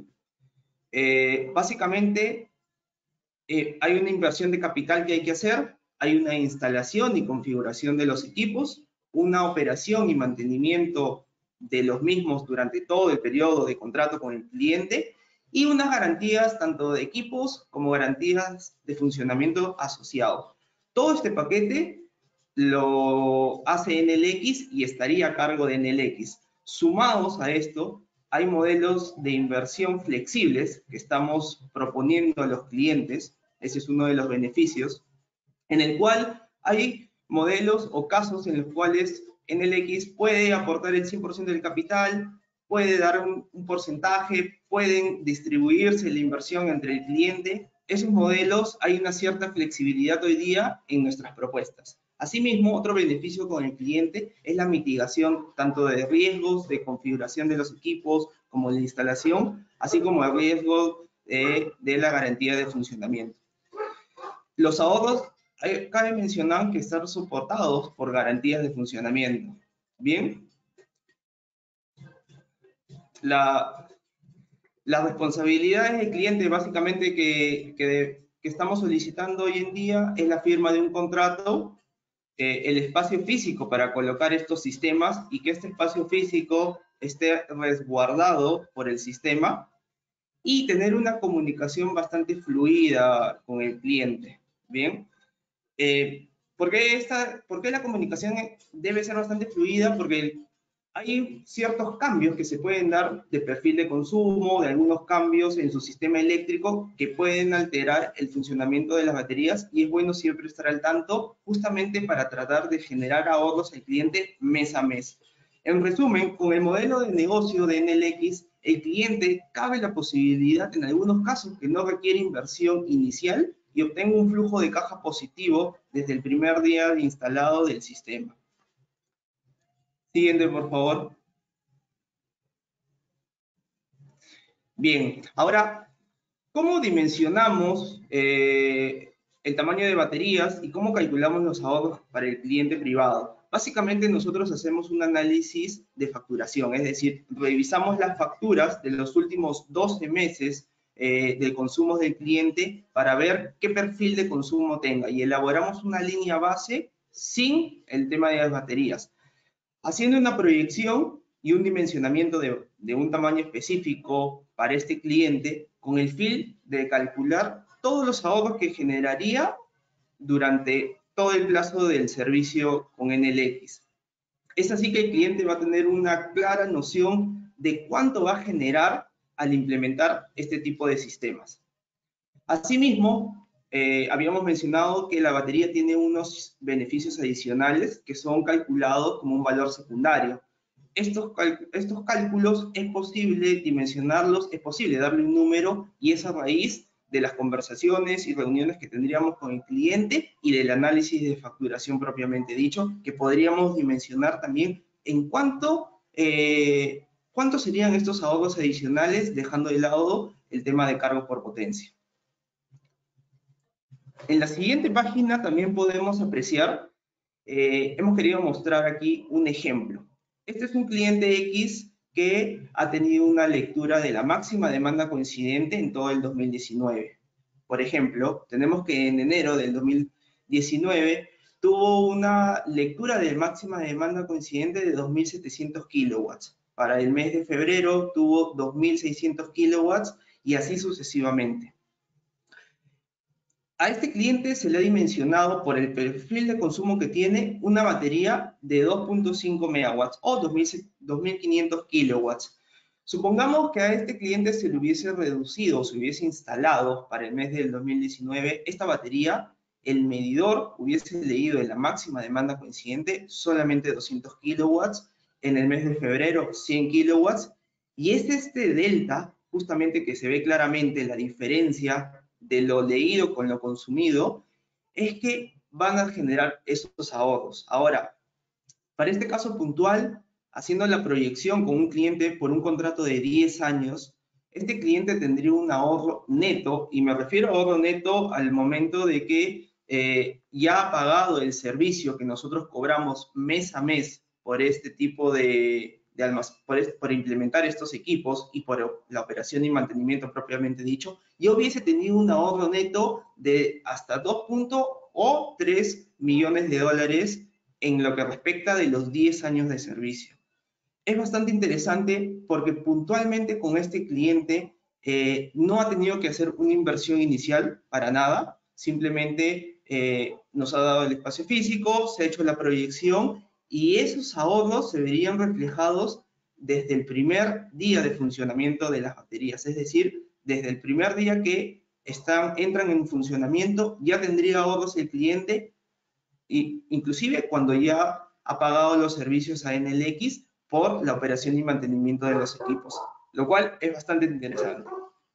Básicamente, hay una inversión de capital que hay que hacer, hay una instalación y configuración de los equipos, una operación y mantenimiento de los mismos durante todo el periodo de contrato con el cliente y unas garantías tanto de equipos como garantías de funcionamiento asociados. Todo este paquete lo hace NLX y estaría a cargo de NLX. Sumados a esto, hay modelos de inversión flexibles que estamos proponiendo a los clientes, ese es uno de los beneficios, en el cual hay modelos o casos en los cuales NLX puede aportar el 100% del capital, puede dar un porcentaje, pueden distribuirse la inversión entre el cliente. Esos modelos hay una cierta flexibilidad hoy día en nuestras propuestas. Asimismo, otro beneficio con el cliente es la mitigación tanto de riesgos, de configuración de los equipos, como de instalación, así como el riesgo de la garantía de funcionamiento. Los ahorros, cabe mencionar que están soportados por garantías de funcionamiento. Bien, las responsabilidades del cliente básicamente que estamos solicitando hoy en día es la firma de un contrato, el espacio físico para colocar estos sistemas y que este espacio físico esté resguardado por el sistema y tener una comunicación bastante fluida con el cliente. Bien, ¿por qué la comunicación debe ser bastante fluida? Porque hay ciertos cambios que se pueden dar de perfil de consumo, de algunos cambios en su sistema eléctrico que pueden alterar el funcionamiento de las baterías y es bueno siempre estar al tanto justamente para tratar de generar ahorros al cliente mes a mes. En resumen, con el modelo de negocio de NLX, el cliente cabe la posibilidad en algunos casos que no requiere inversión inicial y obtenga un flujo de caja positivo desde el primer día de instalado del sistema. Siguiente, por favor. Bien, ahora, ¿cómo dimensionamos el tamaño de baterías y cómo calculamos los ahorros para el cliente privado? Básicamente nosotros hacemos un análisis de facturación, es decir, revisamos las facturas de los últimos 12 meses del consumo del cliente para ver qué perfil de consumo tenga y elaboramos una línea base sin el tema de las baterías. Haciendo una proyección y un dimensionamiento de un tamaño específico para este cliente con el fin de calcular todos los ahorros que generaría durante todo el plazo del servicio con NLX. Es así que el cliente va a tener una clara noción de cuánto va a generar al implementar este tipo de sistemas. Asimismo, habíamos mencionado que la batería tiene unos beneficios adicionales que son calculados como un valor secundario. Estos cálculos es posible dimensionarlos, es posible darle un número y es a raíz de las conversaciones y reuniones que tendríamos con el cliente y del análisis de facturación propiamente dicho, que podríamos dimensionar también en cuántos serían estos ahorros adicionales, dejando de lado el tema de cargos por potencia. En la siguiente página también podemos apreciar, hemos querido mostrar aquí un ejemplo. Este es un cliente X que ha tenido una lectura de la máxima demanda coincidente en todo el 2019. Por ejemplo, tenemos que en enero del 2019 tuvo una lectura de máxima demanda coincidente de 2.700 kilowatts. Para el mes de febrero tuvo 2.600 kilowatts y así sucesivamente. A este cliente se le ha dimensionado por el perfil de consumo que tiene una batería de 2.5 megawatts o 2500 kilowatts. Supongamos que a este cliente se le hubiese reducido, se hubiese instalado para el mes del 2019 esta batería, el medidor hubiese leído en la máxima demanda coincidente solamente 200 kilowatts, en el mes de febrero 100 kilowatts, y es este delta, justamente que se ve claramente la diferencia de lo leído con lo consumido, es que van a generar esos ahorros. Ahora, para este caso puntual, haciendo la proyección con un cliente por un contrato de 10 años, este cliente tendría un ahorro neto, y me refiero a ahorro neto al momento de que ya ha pagado el servicio que nosotros cobramos mes a mes por este tipo por implementar estos equipos y por la operación y mantenimiento propiamente dicho, yo hubiese tenido un ahorro neto de hasta 2 o 3 millones de dólares en lo que respecta de los 10 años de servicio. Es bastante interesante porque puntualmente con este cliente no ha tenido que hacer una inversión inicial para nada, simplemente nos ha dado el espacio físico, se ha hecho la proyección y esos ahorros se verían reflejados desde el primer día de funcionamiento de las baterías, es decir, desde el primer día que entran en funcionamiento ya tendría ahorros el cliente, y inclusive cuando ya ha pagado los servicios a NLX por la operación y mantenimiento de los equipos, lo cual es bastante interesante.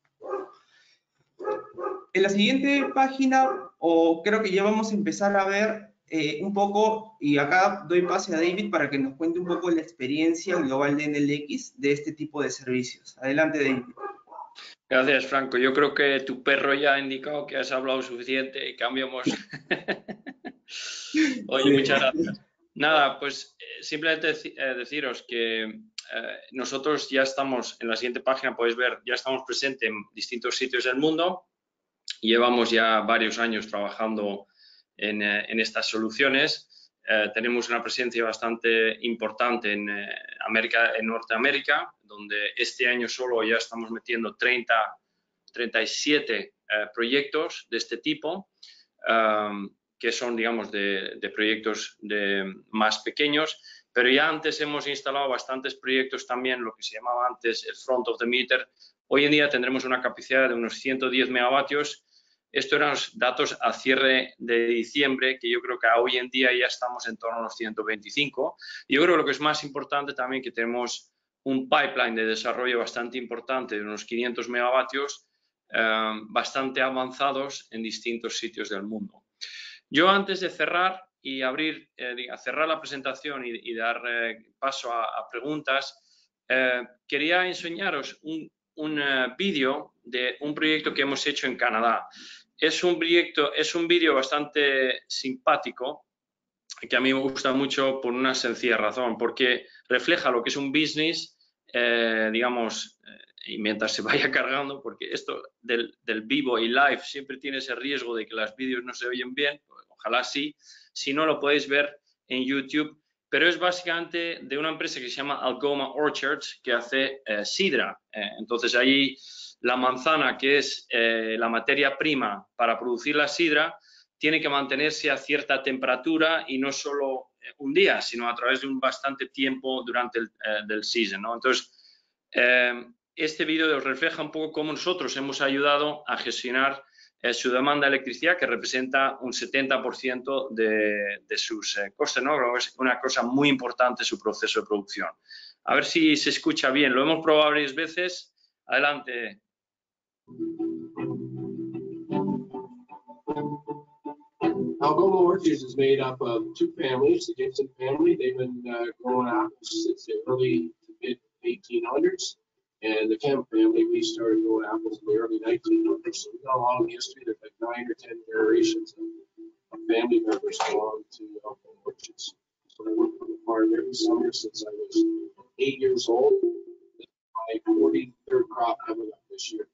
En la siguiente página, o creo que ya vamos a empezar a ver un poco, y acá doy pase a David para que nos cuente un poco la experiencia global de NLX de este tipo de servicios. Adelante, David. Gracias, Franco. Yo creo que tu perro ya ha indicado que has hablado suficiente y cambiamos. Oye, sí. Muchas gracias. Nada, pues simplemente deciros que nosotros ya estamos, en la siguiente página podéis ver, ya estamos presentes en distintos sitios del mundo. Llevamos ya varios años trabajando en estas soluciones. Tenemos una presencia bastante importante en Norteamérica, donde este año solo ya estamos metiendo 37 proyectos de este tipo, que son, digamos, de proyectos más pequeños, pero ya antes hemos instalado bastantes proyectos también, lo que se llamaba antes el front of the meter. Hoy en día tendremos una capacidad de unos 110 megavatios. Estos eran los datos a cierre de diciembre, que yo creo que hoy en día ya estamos en torno a los 125. Y yo creo que lo que es más importante también, que tenemos un pipeline de desarrollo bastante importante de unos 500 megavatios, bastante avanzados en distintos sitios del mundo. Yo, antes de cerrar y cerrar la presentación y dar paso a preguntas, quería enseñaros un vídeo de un proyecto que hemos hecho en Canadá. Es un vídeo bastante simpático, que a mí me gusta mucho por una sencilla razón, porque refleja lo que es un business, digamos, y mientras se vaya cargando, porque esto del vivo y live siempre tiene ese riesgo de que los vídeos no se oyen bien, ojalá sí, si no lo podéis ver en YouTube, pero es básicamente de una empresa que se llama Algoma Orchards, que hace sidra. Entonces ahí la manzana, que es la materia prima para producir la sidra, tiene que mantenerse a cierta temperatura y no solo un día, sino a través de un bastante tiempo durante el season, ¿no? Entonces, este vídeo refleja un poco cómo nosotros hemos ayudado a gestionar su demanda de electricidad, que representa un 70% de sus costes, ¿no? Creo que es una cosa muy importante su proceso de producción. A ver si se escucha bien. Lo hemos probado varias veces. Adelante. Algoma Orchards is made up of two families, the Gibson family. They've been growing apples since the early to mid 1800s. And the Kemp family, we started growing apples in the early 1900s. So we've got a long history. There's like 9 or 10 generations of family members belong to Algoma Orchards. So I worked on the farm every summer since I was 8 years old. My 43rd crop coming up this year.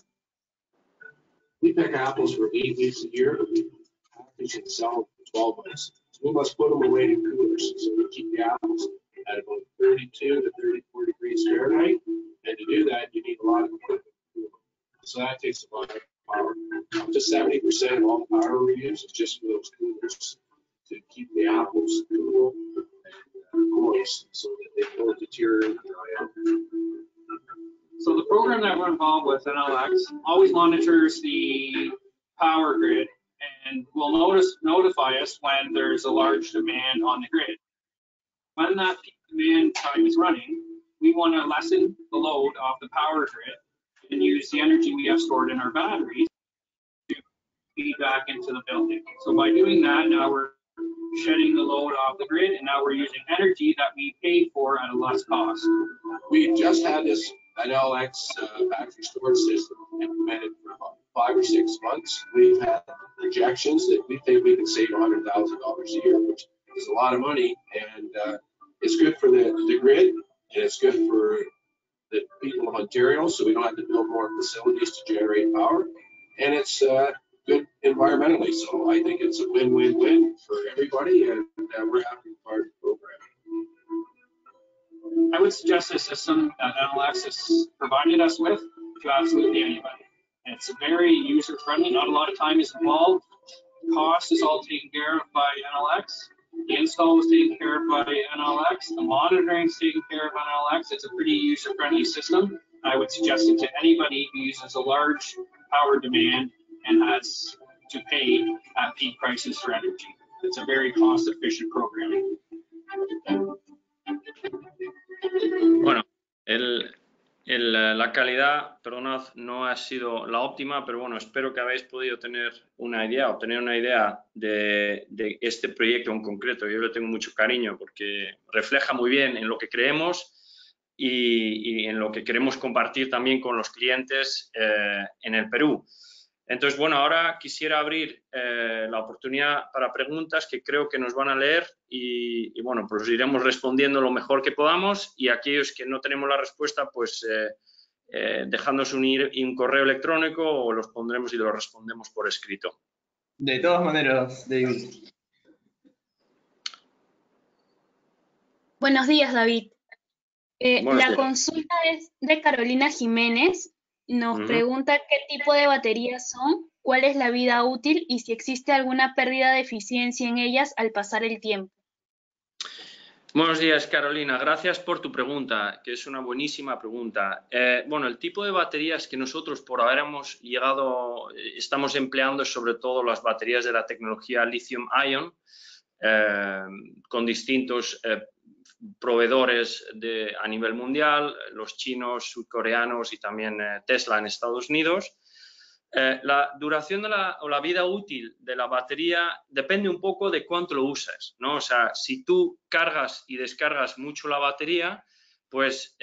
We pick apples for 8 weeks a year. We should sell them for 12 months. So we must put them away in coolers. So we keep the apples at about 32 to 34 degrees Fahrenheit. And to do that, you need a lot of equipment. So that takes a lot of power. up to 70% of all power we use is just for those coolers to keep the apples cool and moist so that they don't deteriorate and dry out. So the program that we're involved with, NLX, always monitors the power grid and will notify us when there's a large demand on the grid. When that peak demand time is running, we want to lessen the load of the power grid and use the energy we have stored in our batteries to feed back into the building. So by doing that, now we're shedding the load off the grid, and now we're using energy that we paid for at a less cost. We just had this NLX battery storage system implemented for about 5 or 6 months. We've had projections that we think we can save $100,000 a year, which is a lot of money, and it's good for the grid, and it's good for the people of Ontario, so we don't have to build more facilities to generate power, and it's good environmentally. So I think it's a win-win-win for everybody, and we're happy with part of the program. I would suggest a system that NLX has provided us with to absolutely anybody. And it's very user-friendly, not a lot of time is involved. Cost is all taken care of by NLX. The install was taken care of by NLX. The monitoring is taken care of by NLX. It's a pretty user-friendly system. I would suggest it to anybody who uses a large power demand and has to pay at peak prices for energy. It's a very cost-efficient program. Bueno, la calidad, perdonad, no ha sido la óptima, pero bueno, espero que habéis podido tener una idea, obtener una idea de este proyecto en concreto. Yo le tengo mucho cariño porque refleja muy bien en lo que creemos y en lo que queremos compartir también con los clientes en el Perú. Entonces, bueno, ahora quisiera abrir la oportunidad para preguntas que creo que nos van a leer y bueno, pues iremos respondiendo lo mejor que podamos, y aquellos que no tenemos la respuesta, pues dejándonos un correo electrónico, o los pondremos y los respondemos por escrito. De todas maneras, David. Buenos días, David. Buenos La días. consulta es de Carolina Jiménez. Nos pregunta qué tipo de baterías son, cuál es la vida útil y si existe alguna pérdida de eficiencia en ellas al pasar el tiempo. Buenos días, Carolina. Gracias por tu pregunta, que es una buenísima pregunta. Bueno, el tipo de baterías que nosotros por haber llegado, estamos empleando sobre todo las baterías de la tecnología lithium-ion, con distintos proveedores a nivel mundial, los chinos, sudcoreanos y también Tesla en Estados Unidos. La duración o la vida útil de la batería depende un poco de cuánto lo usas, ¿no? O sea, si tú cargas y descargas mucho la batería, pues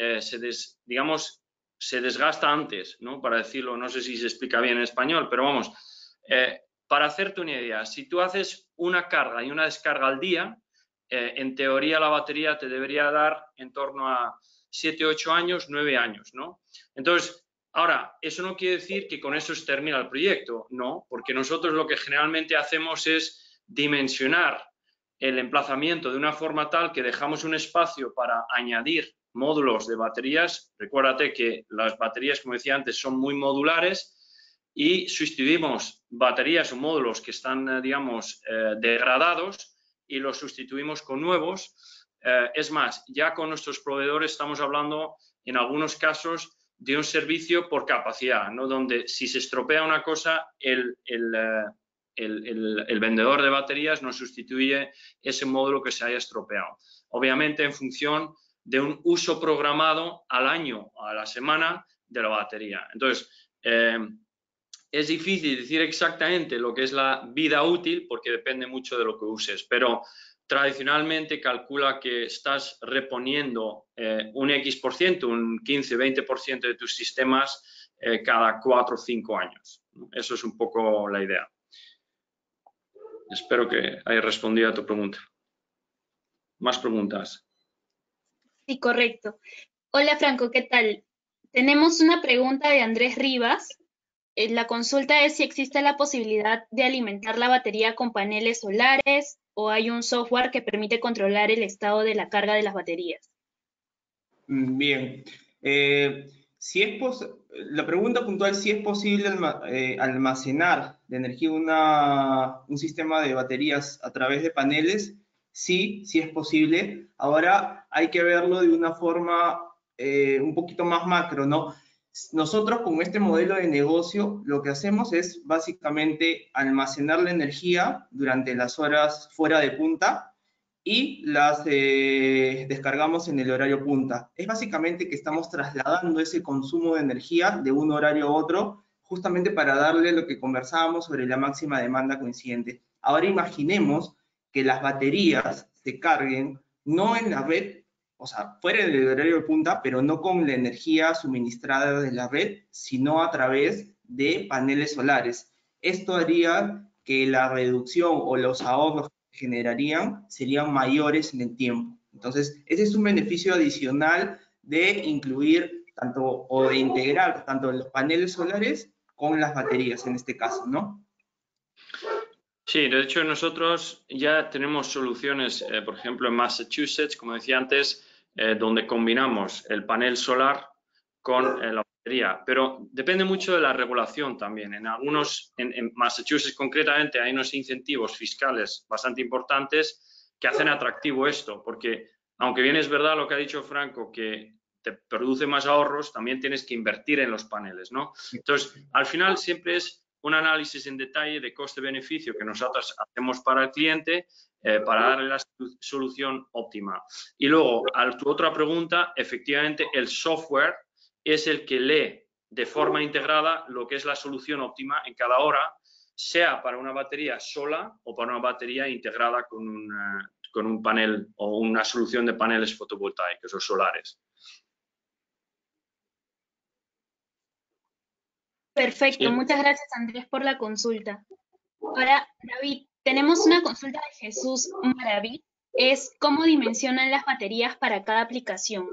se desgasta antes, ¿no? Para decirlo, no sé si se explica bien en español, pero vamos, para hacerte una idea, si tú haces una carga y una descarga al día, en teoría la batería te debería dar en torno a 7, 8 años, 9 años, ¿no? Entonces, ahora, eso no quiere decir que con eso se termina el proyecto, no, porque nosotros lo que generalmente hacemos es dimensionar el emplazamiento de una forma tal que dejamos un espacio para añadir módulos de baterías. Recuérdate que las baterías, como decía antes, son muy modulares y sustituimos baterías o módulos que están, digamos, degradados y los sustituimos con nuevos. Es más, ya con nuestros proveedores estamos hablando en algunos casos de un servicio por capacidad, ¿no? Donde si se estropea una cosa, el vendedor de baterías nos sustituye ese módulo que se haya estropeado. Obviamente en función de un uso programado al año o a la semana de la batería. Entonces, es difícil decir exactamente lo que es la vida útil porque depende mucho de lo que uses, pero tradicionalmente calcula que estás reponiendo un X%, un 15-20% de tus sistemas cada 4 o 5 años. Eso es un poco la idea. Espero que haya respondido a tu pregunta. ¿Más preguntas? Sí, correcto. Hola, Franco, ¿qué tal? Tenemos una pregunta de Andrés Rivas. La consulta es si existe la posibilidad de alimentar la batería con paneles solares o hay un software que permite controlar el estado de la carga de las baterías. Bien. La pregunta puntual, si es posible almacenar la energía un sistema de baterías a través de paneles, sí es posible. Ahora hay que verlo de una forma un poquito más macro, ¿no? Nosotros con este modelo de negocio lo que hacemos es básicamente almacenar la energía durante las horas fuera de punta y las descargamos en el horario punta. Es básicamente que estamos trasladando ese consumo de energía de un horario a otro, justamente para darle lo que conversábamos sobre la máxima demanda coincidente. Ahora imaginemos que las baterías se carguen no en la red, o sea, fuera del horario de punta, pero no con la energía suministrada de la red, sino a través de paneles solares. Esto haría que la reducción o los ahorros generarían serían mayores en el tiempo. Entonces, ese es un beneficio adicional de incluir tanto o de integrar tanto los paneles solares con las baterías en este caso, ¿no? Sí, de hecho nosotros ya tenemos soluciones, por ejemplo en Massachusetts, como decía antes, donde combinamos el panel solar con la batería, pero depende mucho de la regulación también. En Massachusetts concretamente hay unos incentivos fiscales bastante importantes que hacen atractivo esto, porque aunque bien es verdad lo que ha dicho Franco, que te produce más ahorros, también tienes que invertir en los paneles, ¿no? Entonces, al final siempre es un análisis en detalle de coste-beneficio que nosotros hacemos para el cliente para darle la solución óptima. Y luego, a tu otra pregunta, efectivamente, el software es el que lee de forma integrada lo que es la solución óptima en cada hora, sea para una batería sola o para una batería integrada con un panel o una solución de paneles fotovoltaicos o solares. Perfecto, Sí. muchas gracias Andrés por la consulta. Ahora, David, tenemos una consulta de Jesús Maraví. Es ¿cómo dimensionan las baterías para cada aplicación?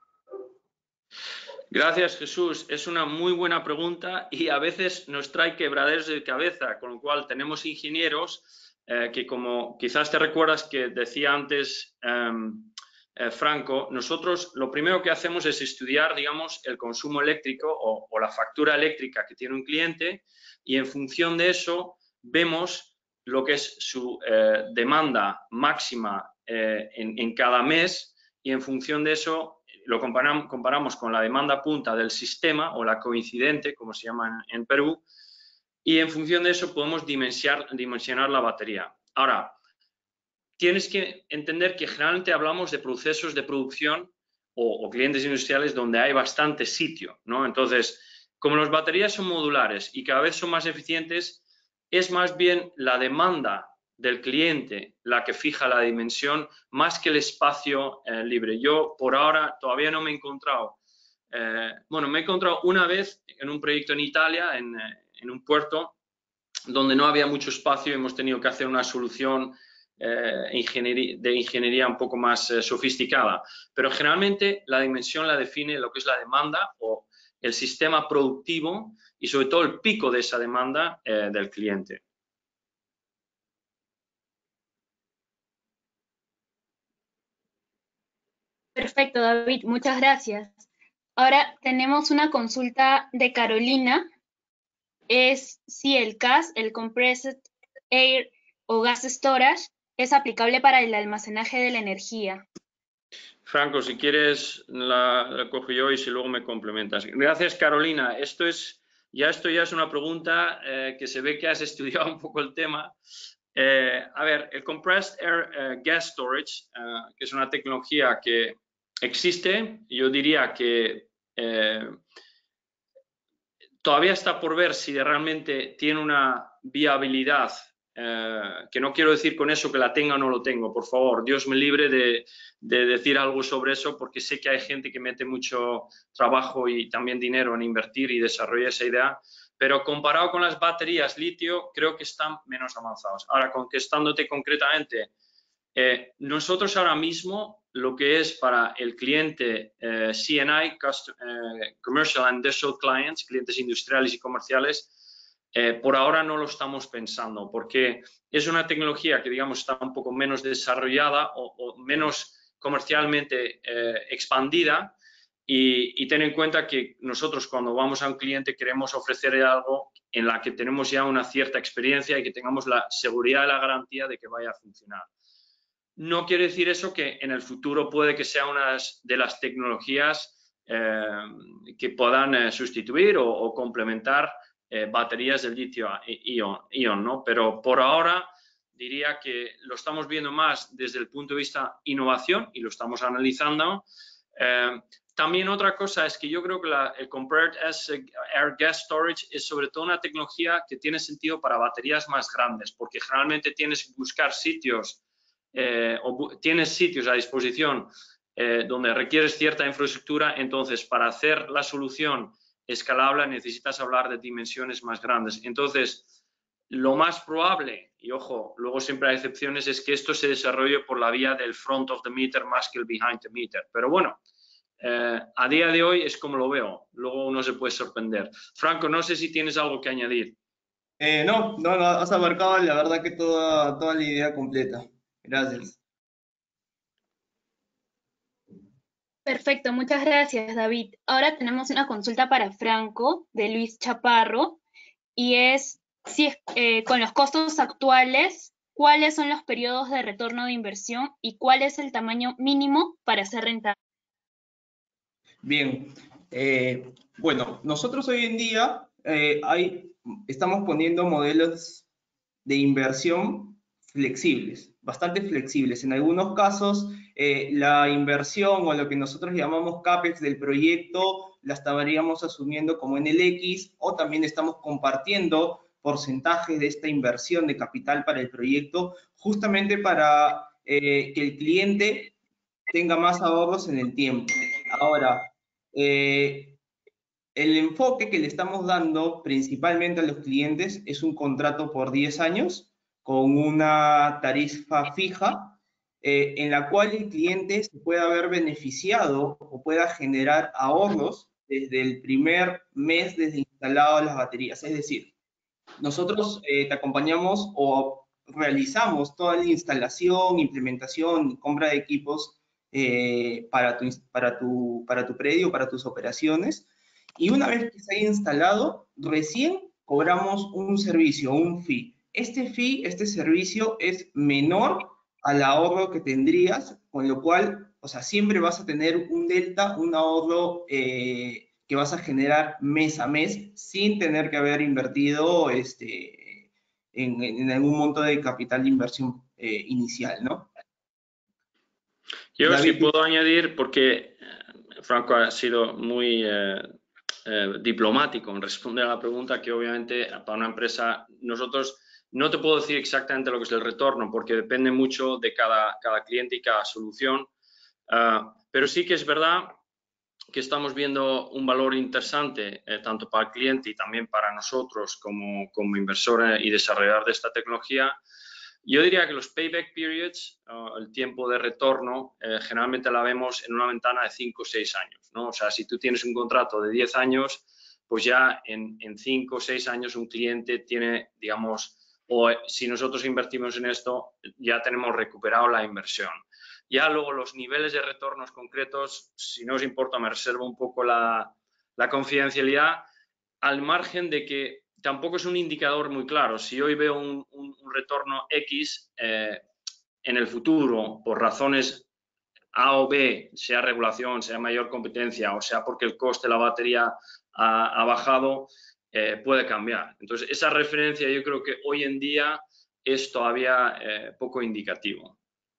Gracias, Jesús. Es una muy buena pregunta y a veces nos trae quebraderos de cabeza, con lo cual tenemos ingenieros que, como quizás te recuerdas que decía antes Franco, nosotros lo primero que hacemos es estudiar, digamos, el consumo eléctrico o la factura eléctrica que tiene un cliente y en función de eso vemos lo que es su demanda máxima en cada mes y en función de eso lo comparamos con la demanda punta del sistema o la coincidente, como se llama en Perú, y en función de eso podemos dimensionar la batería. Ahora, tienes que entender que generalmente hablamos de procesos de producción o clientes industriales donde hay bastante sitio, ¿no? Entonces, como las baterías son modulares y cada vez son más eficientes, es más bien la demanda del cliente la que fija la dimensión más que el espacio libre. Yo por ahora todavía no me he encontrado, bueno, me he encontrado una vez en un proyecto en Italia, en un puerto, donde no había mucho espacio y hemos tenido que hacer una solución de ingeniería un poco más sofisticada. Pero generalmente la dimensión la define lo que es la demanda o el sistema productivo y sobre todo el pico de esa demanda del cliente. Perfecto, David, muchas gracias. Ahora tenemos una consulta de Carolina. Es si el CAS, el Compressed Air o Gas Storage, es aplicable para el almacenaje de la energía. Franco, si quieres la cojo yo y si luego me complementas. Gracias, Carolina. Esto ya es una pregunta que se ve que has estudiado un poco el tema. A ver, el Compressed Air Gas Storage, que es una tecnología que existe, yo diría que todavía está por ver si realmente tiene una viabilidad, que no quiero decir con eso que la tenga o no lo tengo, por favor, Dios me libre de decir algo sobre eso, porque sé que hay gente que mete mucho trabajo y también dinero en invertir y desarrollar esa idea, pero comparado con las baterías litio, creo que están menos avanzados. Ahora, contestándote concretamente, nosotros ahora mismo lo que es para el cliente C&I, Commercial and Industrial Clients, clientes industriales y comerciales, por ahora no lo estamos pensando porque es una tecnología que digamos está un poco menos desarrollada o menos comercialmente expandida Y ten en cuenta que nosotros cuando vamos a un cliente queremos ofrecerle algo en la que tenemos ya una cierta experiencia y que tengamos la seguridad y la garantía de que vaya a funcionar. No quiere decir eso que en el futuro puede que sea una de las tecnologías que puedan sustituir o complementar baterías del litio-ion, ¿no? Pero por ahora diría que lo estamos viendo más desde el punto de vista innovación y lo estamos analizando. También otra cosa es que yo creo que el Compressed Air Gas Storage es sobre todo una tecnología que tiene sentido para baterías más grandes, porque generalmente tienes que buscar sitios o tienes sitios a disposición donde requieres cierta infraestructura, entonces para hacer la solución escalable necesitas hablar de dimensiones más grandes. Entonces, lo más probable, y ojo, luego siempre hay excepciones, es que esto se desarrolle por la vía del front of the meter más que el behind the meter. Pero bueno, a día de hoy es como lo veo. Luego uno se puede sorprender. Franco, no sé si tienes algo que añadir. No, has abarcado la verdad que toda la idea completa. Gracias. Perfecto, muchas gracias, David. Ahora tenemos una consulta para Franco, de Luis Chaparro, y es si con los costos actuales, ¿cuáles son los periodos de retorno de inversión y cuál es el tamaño mínimo para ser rentable? Bien, bueno, nosotros hoy en día estamos poniendo modelos de inversión flexibles, bastante flexibles. En algunos casos, la inversión o lo que nosotros llamamos CAPEX del proyecto la estaríamos asumiendo como en el X, o también estamos compartiendo porcentajes de esta inversión de capital para el proyecto, justamente para que el cliente tenga más ahorros en el tiempo. Ahora, el enfoque que le estamos dando principalmente a los clientes es un contrato por 10 años con una tarifa fija en la cual el cliente se pueda ver beneficiado o pueda generar ahorros desde el primer mes desde instalado las baterías. Es decir, nosotros te acompañamos o realizamos toda la instalación, implementación y compra de equipos para tu predio, para tus operaciones. Y una vez que se haya instalado, recién cobramos un servicio, un fee. Este servicio es menor al ahorro que tendrías, con lo cual, o sea, siempre vas a tener un delta, un ahorro que vas a generar mes a mes sin tener que haber invertido en algún monto de capital de inversión inicial, ¿no? Yo David, sí puedo añadir, porque Franco ha sido muy diplomático en responder a la pregunta, que obviamente para una empresa, nosotros no te puedo decir exactamente lo que es el retorno, porque depende mucho de cada cliente y cada solución, pero sí que es verdad que estamos viendo un valor interesante tanto para el cliente y también para nosotros como inversor y desarrollador de esta tecnología. Yo diría que los payback periods, el tiempo de retorno, generalmente la vemos en una ventana de 5 o 6 años, ¿no? O sea, si tú tienes un contrato de 10 años, pues ya en 5 o 6 años un cliente tiene, digamos, o si nosotros invertimos en esto, ya tenemos recuperado la inversión. Ya luego los niveles de retornos concretos, si no os importa, me reservo un poco la confidencialidad, al margen de que tampoco es un indicador muy claro. Si hoy veo un retorno X en el futuro, por razones A o B, sea regulación, sea mayor competencia, o sea porque el coste de la batería ha bajado, puede cambiar. Entonces, esa referencia yo creo que hoy en día es todavía poco indicativo.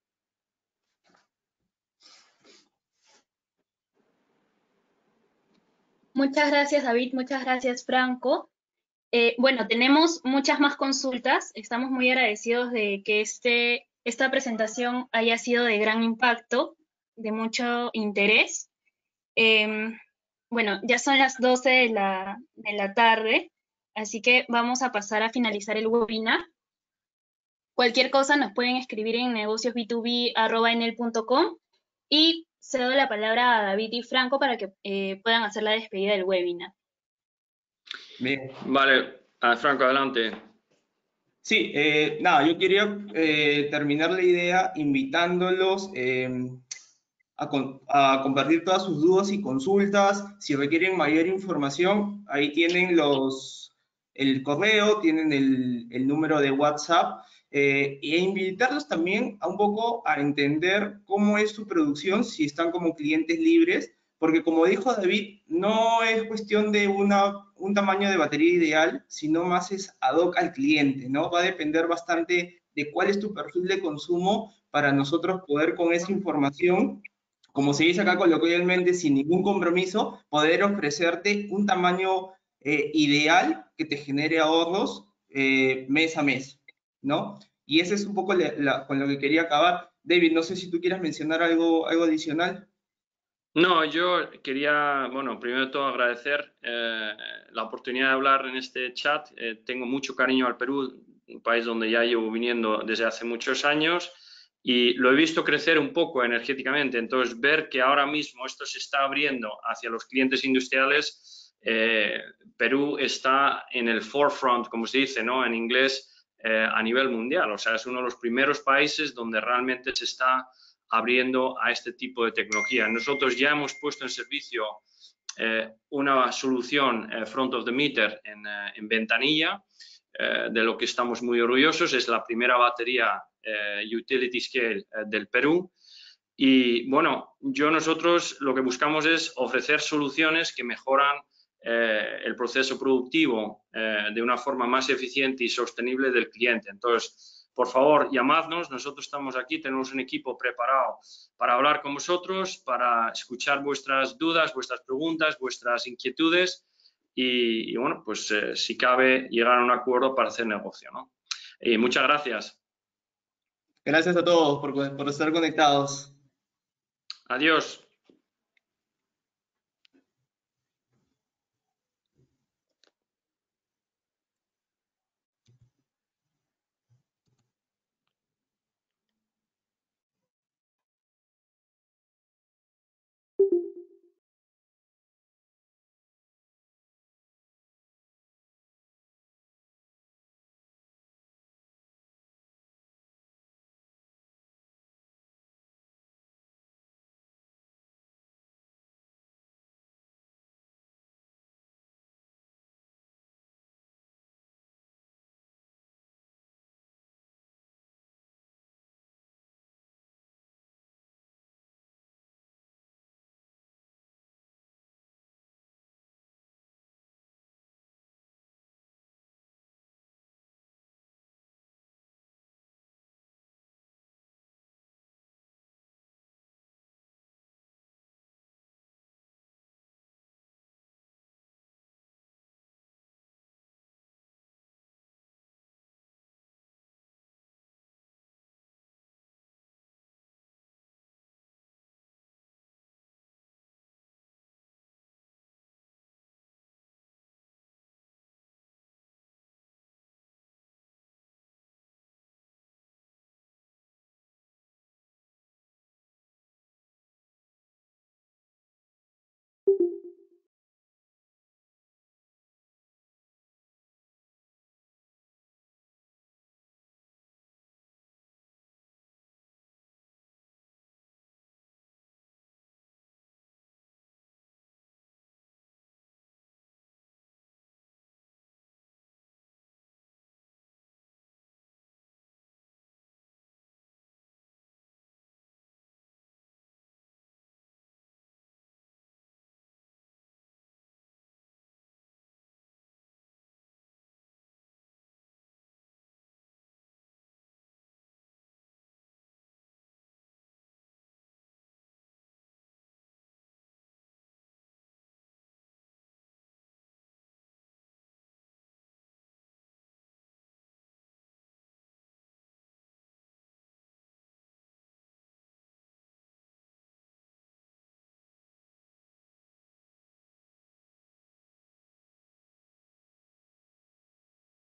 Muchas gracias, David. Muchas gracias, Franco. Bueno, tenemos muchas más consultas. Estamos muy agradecidos de que esta presentación haya sido de gran impacto, de mucho interés. Bueno, ya son las 12 de la tarde, así que vamos a pasar a finalizar el webinar. Cualquier cosa nos pueden escribir en negociosb2b@enel.com y cedo la palabra a David y Franco para que puedan hacer la despedida del webinar. bien. Vale, Franco, adelante. Sí, nada, yo quería terminar la idea invitándolos a compartir todas sus dudas y consultas. Si requieren mayor información, ahí tienen el correo, tienen el número de WhatsApp, e invitarlos también a un poco a entender cómo es su producción, si están como clientes libres, porque como dijo David, no es cuestión de un tamaño de batería ideal, sino más es ad hoc al cliente, ¿no? Va a depender bastante de cuál es tu perfil de consumo para nosotros poder con esa información, como se dice acá coloquialmente, sin ningún compromiso, poder ofrecerte un tamaño ideal que te genere ahorros mes a mes, ¿no? Y ese es un poco con lo que quería acabar. David, no sé si tú quieras mencionar algo adicional. No, yo quería, bueno, primero de todo agradecer la oportunidad de hablar en este chat. Tengo mucho cariño al Perú, un país donde ya llevo viniendo desde hace muchos años y lo he visto crecer un poco energéticamente. Entonces, ver que ahora mismo esto se está abriendo hacia los clientes industriales, Perú está en el forefront, como se dice, ¿no? En inglés, a nivel mundial. O sea, es uno de los primeros países donde realmente se está abriendo a este tipo de tecnología. Nosotros ya hemos puesto en servicio una solución front of the meter en ventanilla, de lo que estamos muy orgullosos. Es la primera batería utility scale del Perú. Y bueno, nosotros lo que buscamos es ofrecer soluciones que mejoran el proceso productivo de una forma más eficiente y sostenible del cliente. Entonces, por favor, llamadnos, nosotros estamos aquí, tenemos un equipo preparado para hablar con vosotros, para escuchar vuestras dudas, vuestras preguntas, vuestras inquietudes y bueno, pues si cabe llegar a un acuerdo para hacer negocio, ¿no? Y muchas gracias. Gracias a todos por estar conectados. Adiós.